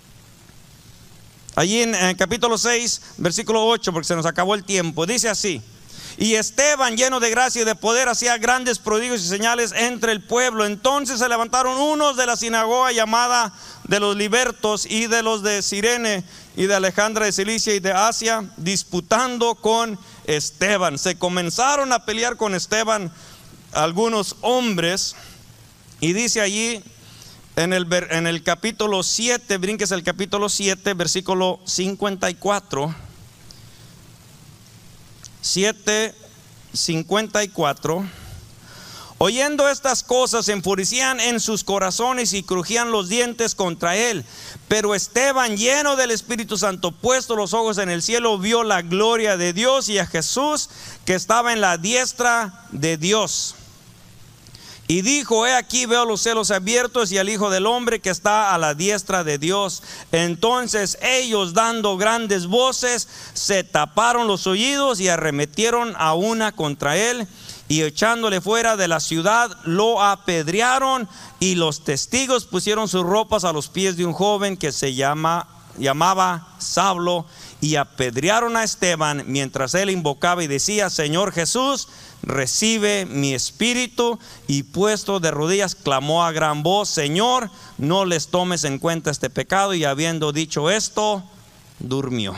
Allí en, en el capítulo seis, versículo ocho, porque se nos acabó el tiempo. Dice así: y Esteban, lleno de gracia y de poder, hacía grandes prodigios y señales entre el pueblo. Entonces se levantaron unos de la sinagoga llamada de los libertos y de los de Cirene y de Alejandra de Cilicia y de Asia, disputando con Esteban. Se comenzaron a pelear con Esteban algunos hombres. Y dice allí en el, en el capítulo siete, brinques el capítulo siete, versículo cincuenta y cuatro. siete, cincuenta y cuatro. Oyendo estas cosas, se enfurecían en sus corazones y crujían los dientes contra él. Pero Esteban, lleno del Espíritu Santo, puesto los ojos en el cielo, vio la gloria de Dios y a Jesús que estaba en la diestra de Dios. Y dijo: he aquí, veo los cielos abiertos y al Hijo del Hombre que está a la diestra de Dios. Entonces ellos, dando grandes voces, se taparon los oídos y arremetieron a una contra él, y echándole fuera de la ciudad lo apedrearon. Y los testigos pusieron sus ropas a los pies de un joven que se llama, llamaba Saulo, y apedrearon a Esteban mientras él invocaba y decía: Señor Jesús, recibe mi espíritu. Y puesto de rodillas clamó a gran voz: Señor, no les tomes en cuenta este pecado. Y habiendo dicho esto, durmió.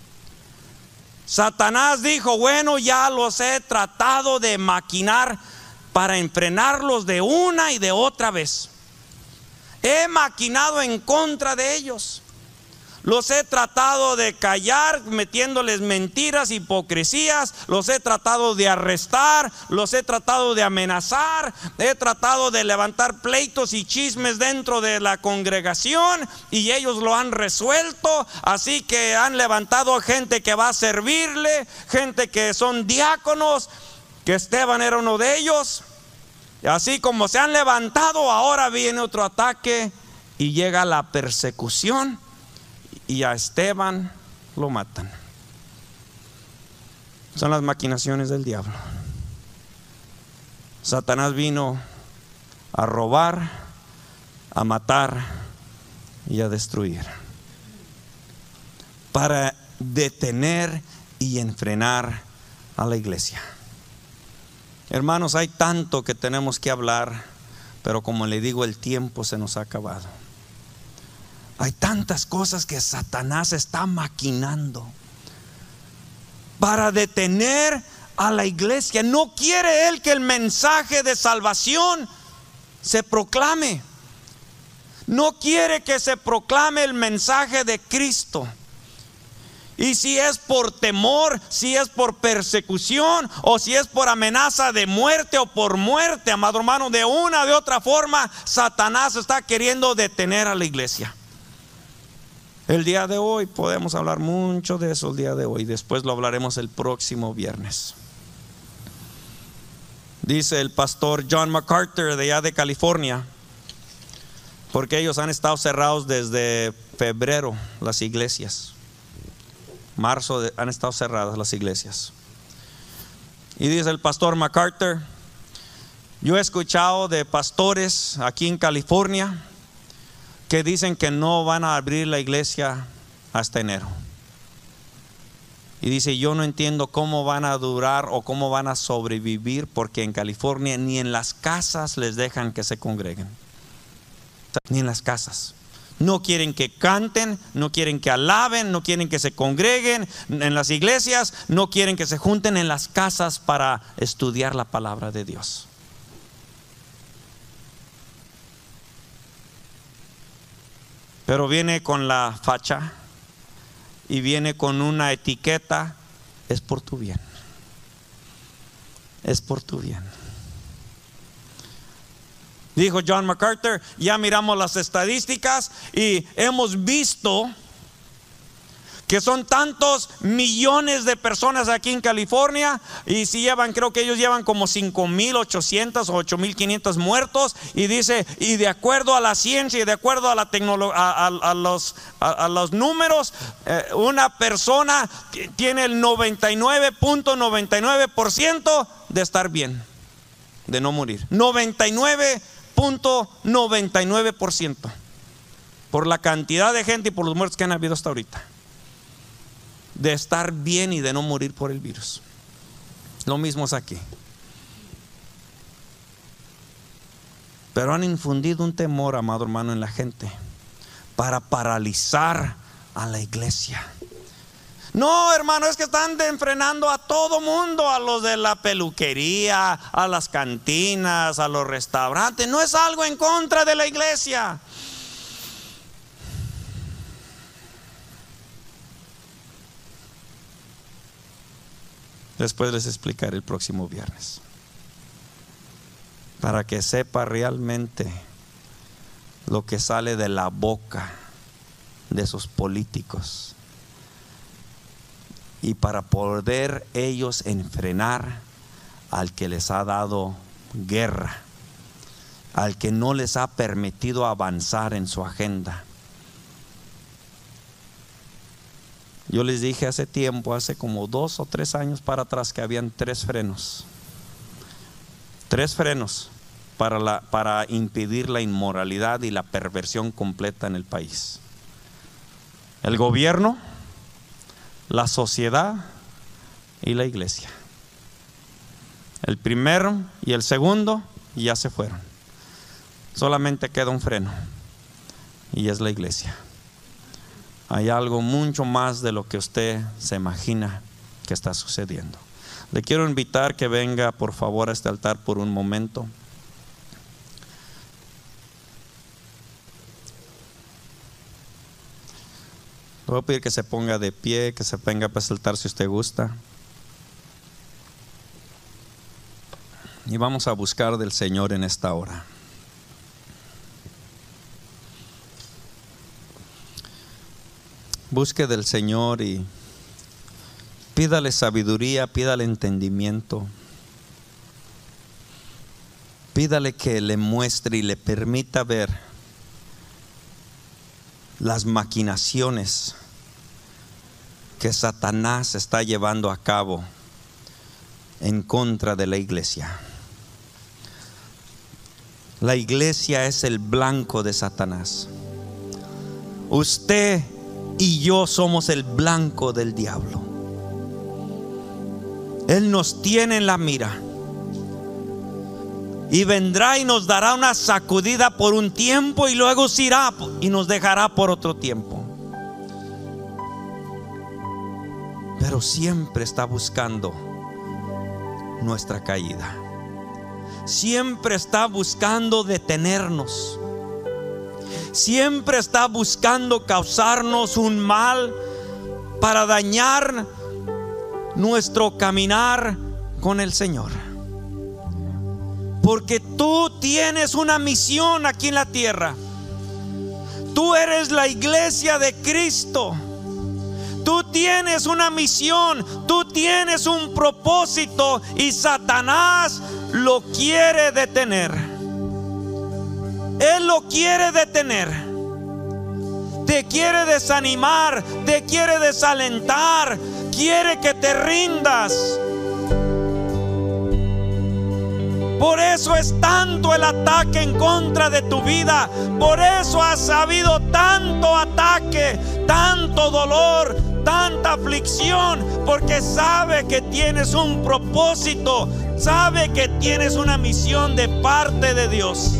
Satanás dijo: bueno, ya los he tratado de maquinar para enfrenarlos de una y de otra vez. He maquinado en contra de ellos. Los he tratado de callar, metiéndoles mentiras, hipocresías. Los he tratado de arrestar, los he tratado de amenazar. He tratado de levantar pleitos y chismes dentro de la congregación, y ellos lo han resuelto. Así que han levantado gente que va a servirle, gente que son diáconos, que Esteban era uno de ellos. Y así como se han levantado, ahora viene otro ataque y llega la persecución. Y a Esteban lo matan. Son las maquinaciones del diablo. Satanás vino a robar, a matar y a destruir, para detener y enfrenar a la iglesia. Hermanos, hay tanto que tenemos que hablar, pero como le digo, el tiempo se nos ha acabado. Hay tantas cosas que Satanás está maquinando para detener a la iglesia. No quiere él que el mensaje de salvación se proclame. No quiere que se proclame el mensaje de Cristo. Y si es por temor, si es por persecución, o si es por amenaza de muerte o por muerte, amado hermano, de una o de otra forma, Satanás está queriendo detener a la iglesia. El día de hoy podemos hablar mucho de eso el día de hoy. Después lo hablaremos el próximo viernes. Dice el pastor John MacArthur de allá de California, porque ellos han estado cerrados desde febrero, las iglesias. Marzo de, han estado cerradas las iglesias. Y dice el pastor MacArthur: yo he escuchado de pastores aquí en California que dicen que no van a abrir la iglesia hasta enero. Y dice: yo no entiendo cómo van a durar o cómo van a sobrevivir, porque en California ni en las casas les dejan que se congreguen. Ni en las casas. No quieren que canten, no quieren que alaben, no quieren que se congreguen en las iglesias, no quieren que se junten en las casas para estudiar la palabra de Dios. Pero viene con la facha y viene con una etiqueta: es por tu bien, es por tu bien. Dijo John MacArthur: ya miramos las estadísticas y hemos visto que son tantos millones de personas aquí en California, y si llevan, creo que ellos llevan como cinco mil ochocientos o ocho mil quinientos muertos. Y dice, y de acuerdo a la ciencia y de acuerdo a la tecnología, a, a, a, los, a, a los números, eh, una persona tiene el noventa y nueve punto noventa y nueve por ciento de estar bien, de no morir. noventa y nueve punto noventa y nueve por ciento, por la cantidad de gente y por los muertos que han habido hasta ahorita, de estar bien y de no morir por el virus. Lo mismo es aquí. Pero han infundido un temor, amado hermano, en la gente para paralizar a la iglesia. No, hermano, es que están enfrenando a todo mundo, a los de la peluquería, a las cantinas, a los restaurantes. No es algo en contra de la iglesia. Después les explicaré el próximo viernes. para que sepa realmente lo que sale de la boca de esos políticos, y para poder ellos enfrenar al que les ha dado guerra, al que no les ha permitido avanzar en su agenda. Yo les dije hace tiempo, hace como dos o tres años para atrás, que habían tres frenos. Tres frenos para, la, para impedir la inmoralidad y la perversión completa en el país: el gobierno, la sociedad y la iglesia. El primero y el segundo ya se fueron. Solamente queda un freno, y es la iglesia. Hay algo mucho más de lo que usted se imagina que está sucediendo. Le quiero invitar que venga por favor a este altar por un momento. Le voy a pedir que se ponga de pie, que se venga para este altar si usted gusta. Y vamos a buscar del Señor en esta hora. Busque del Señor y pídale sabiduría, pídale entendimiento. Pídale que le muestre y le permita ver las maquinaciones que Satanás está llevando a cabo en contra de la iglesia. La iglesia es el blanco de Satanás. Usted y yo somos el blanco del diablo. Él nos tiene en la mira y vendrá y nos dará una sacudida por un tiempo, y luego se irá y nos dejará por otro tiempo. Pero siempre está buscando nuestra caída. Siempre está buscando detenernos. Siempre está buscando causarnos un mal para dañar nuestro caminar con el Señor. Porque tú tienes una misión aquí en la tierra. Tú eres la iglesia de Cristo. Tú tienes una misión, tú tienes un propósito, y Satanás lo quiere detener. Él lo quiere detener. Te quiere desanimar, te quiere desalentar, quiere que te rindas. Por eso es tanto el ataque en contra de tu vida. Por eso has habido tanto ataque, tanto dolor, tanta aflicción, porque sabe que tienes un propósito, sabe que tienes una misión de parte de Dios.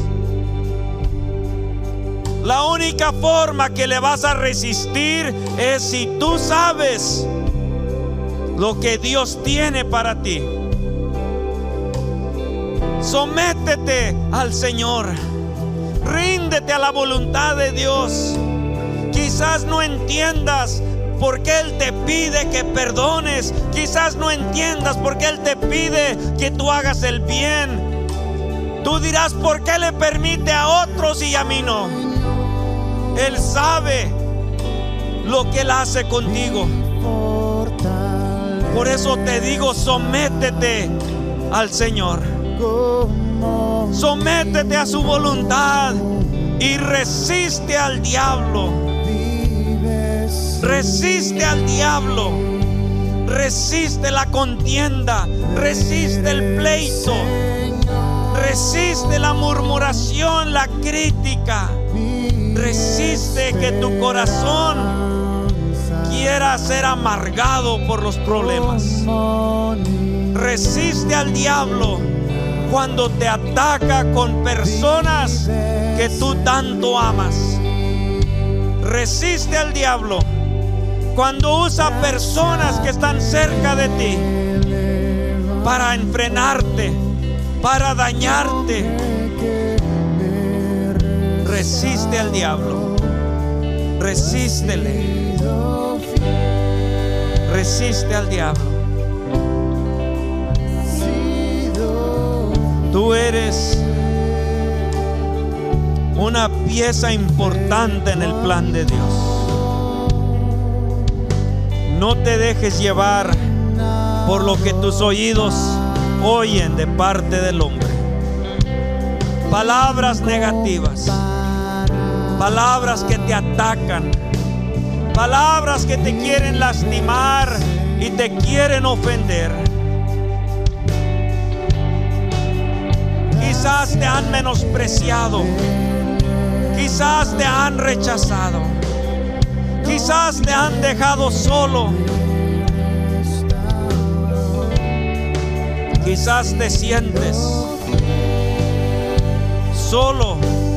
La única forma que le vas a resistir es si tú sabes lo que Dios tiene para ti. Sométete al Señor, ríndete a la voluntad de Dios. Quizás no entiendas por qué Él te pide que perdones, quizás no entiendas por qué Él te pide que tú hagas el bien. Tú dirás: ¿por qué le permite a otros y a mí no? Él sabe lo que Él hace contigo. Por eso te digo, sométete al Señor. Sométete a su voluntad y resiste al diablo. Resiste al diablo. Resiste la contienda. Resiste el pleito. Resiste la murmuración, la crítica. Resiste que tu corazón quiera ser amargado por los problemas. Resiste al diablo cuando te ataca con personas que tú tanto amas. Resiste al diablo cuando usa personas que están cerca de ti para enfrenarte, para dañarte. Resiste al diablo. Resístele. Resiste al diablo. Tú eres una pieza importante en el plan de Dios. No te dejes llevar por lo que tus oídos oyen de parte del hombre. Palabras negativas, palabras que te atacan, palabras que te quieren lastimar y te quieren ofender. Quizás te han menospreciado, quizás te han rechazado, quizás te han dejado solo, quizás te sientes solo,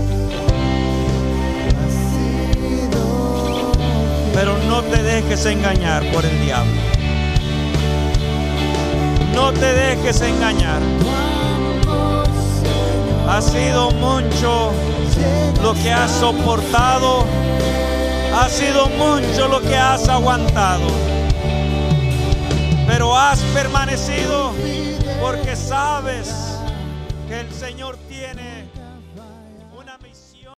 pero no te dejes engañar por el diablo. No te dejes engañar. Ha sido mucho lo que has soportado, ha sido mucho lo que has aguantado, pero has permanecido porque sabes que el Señor tiene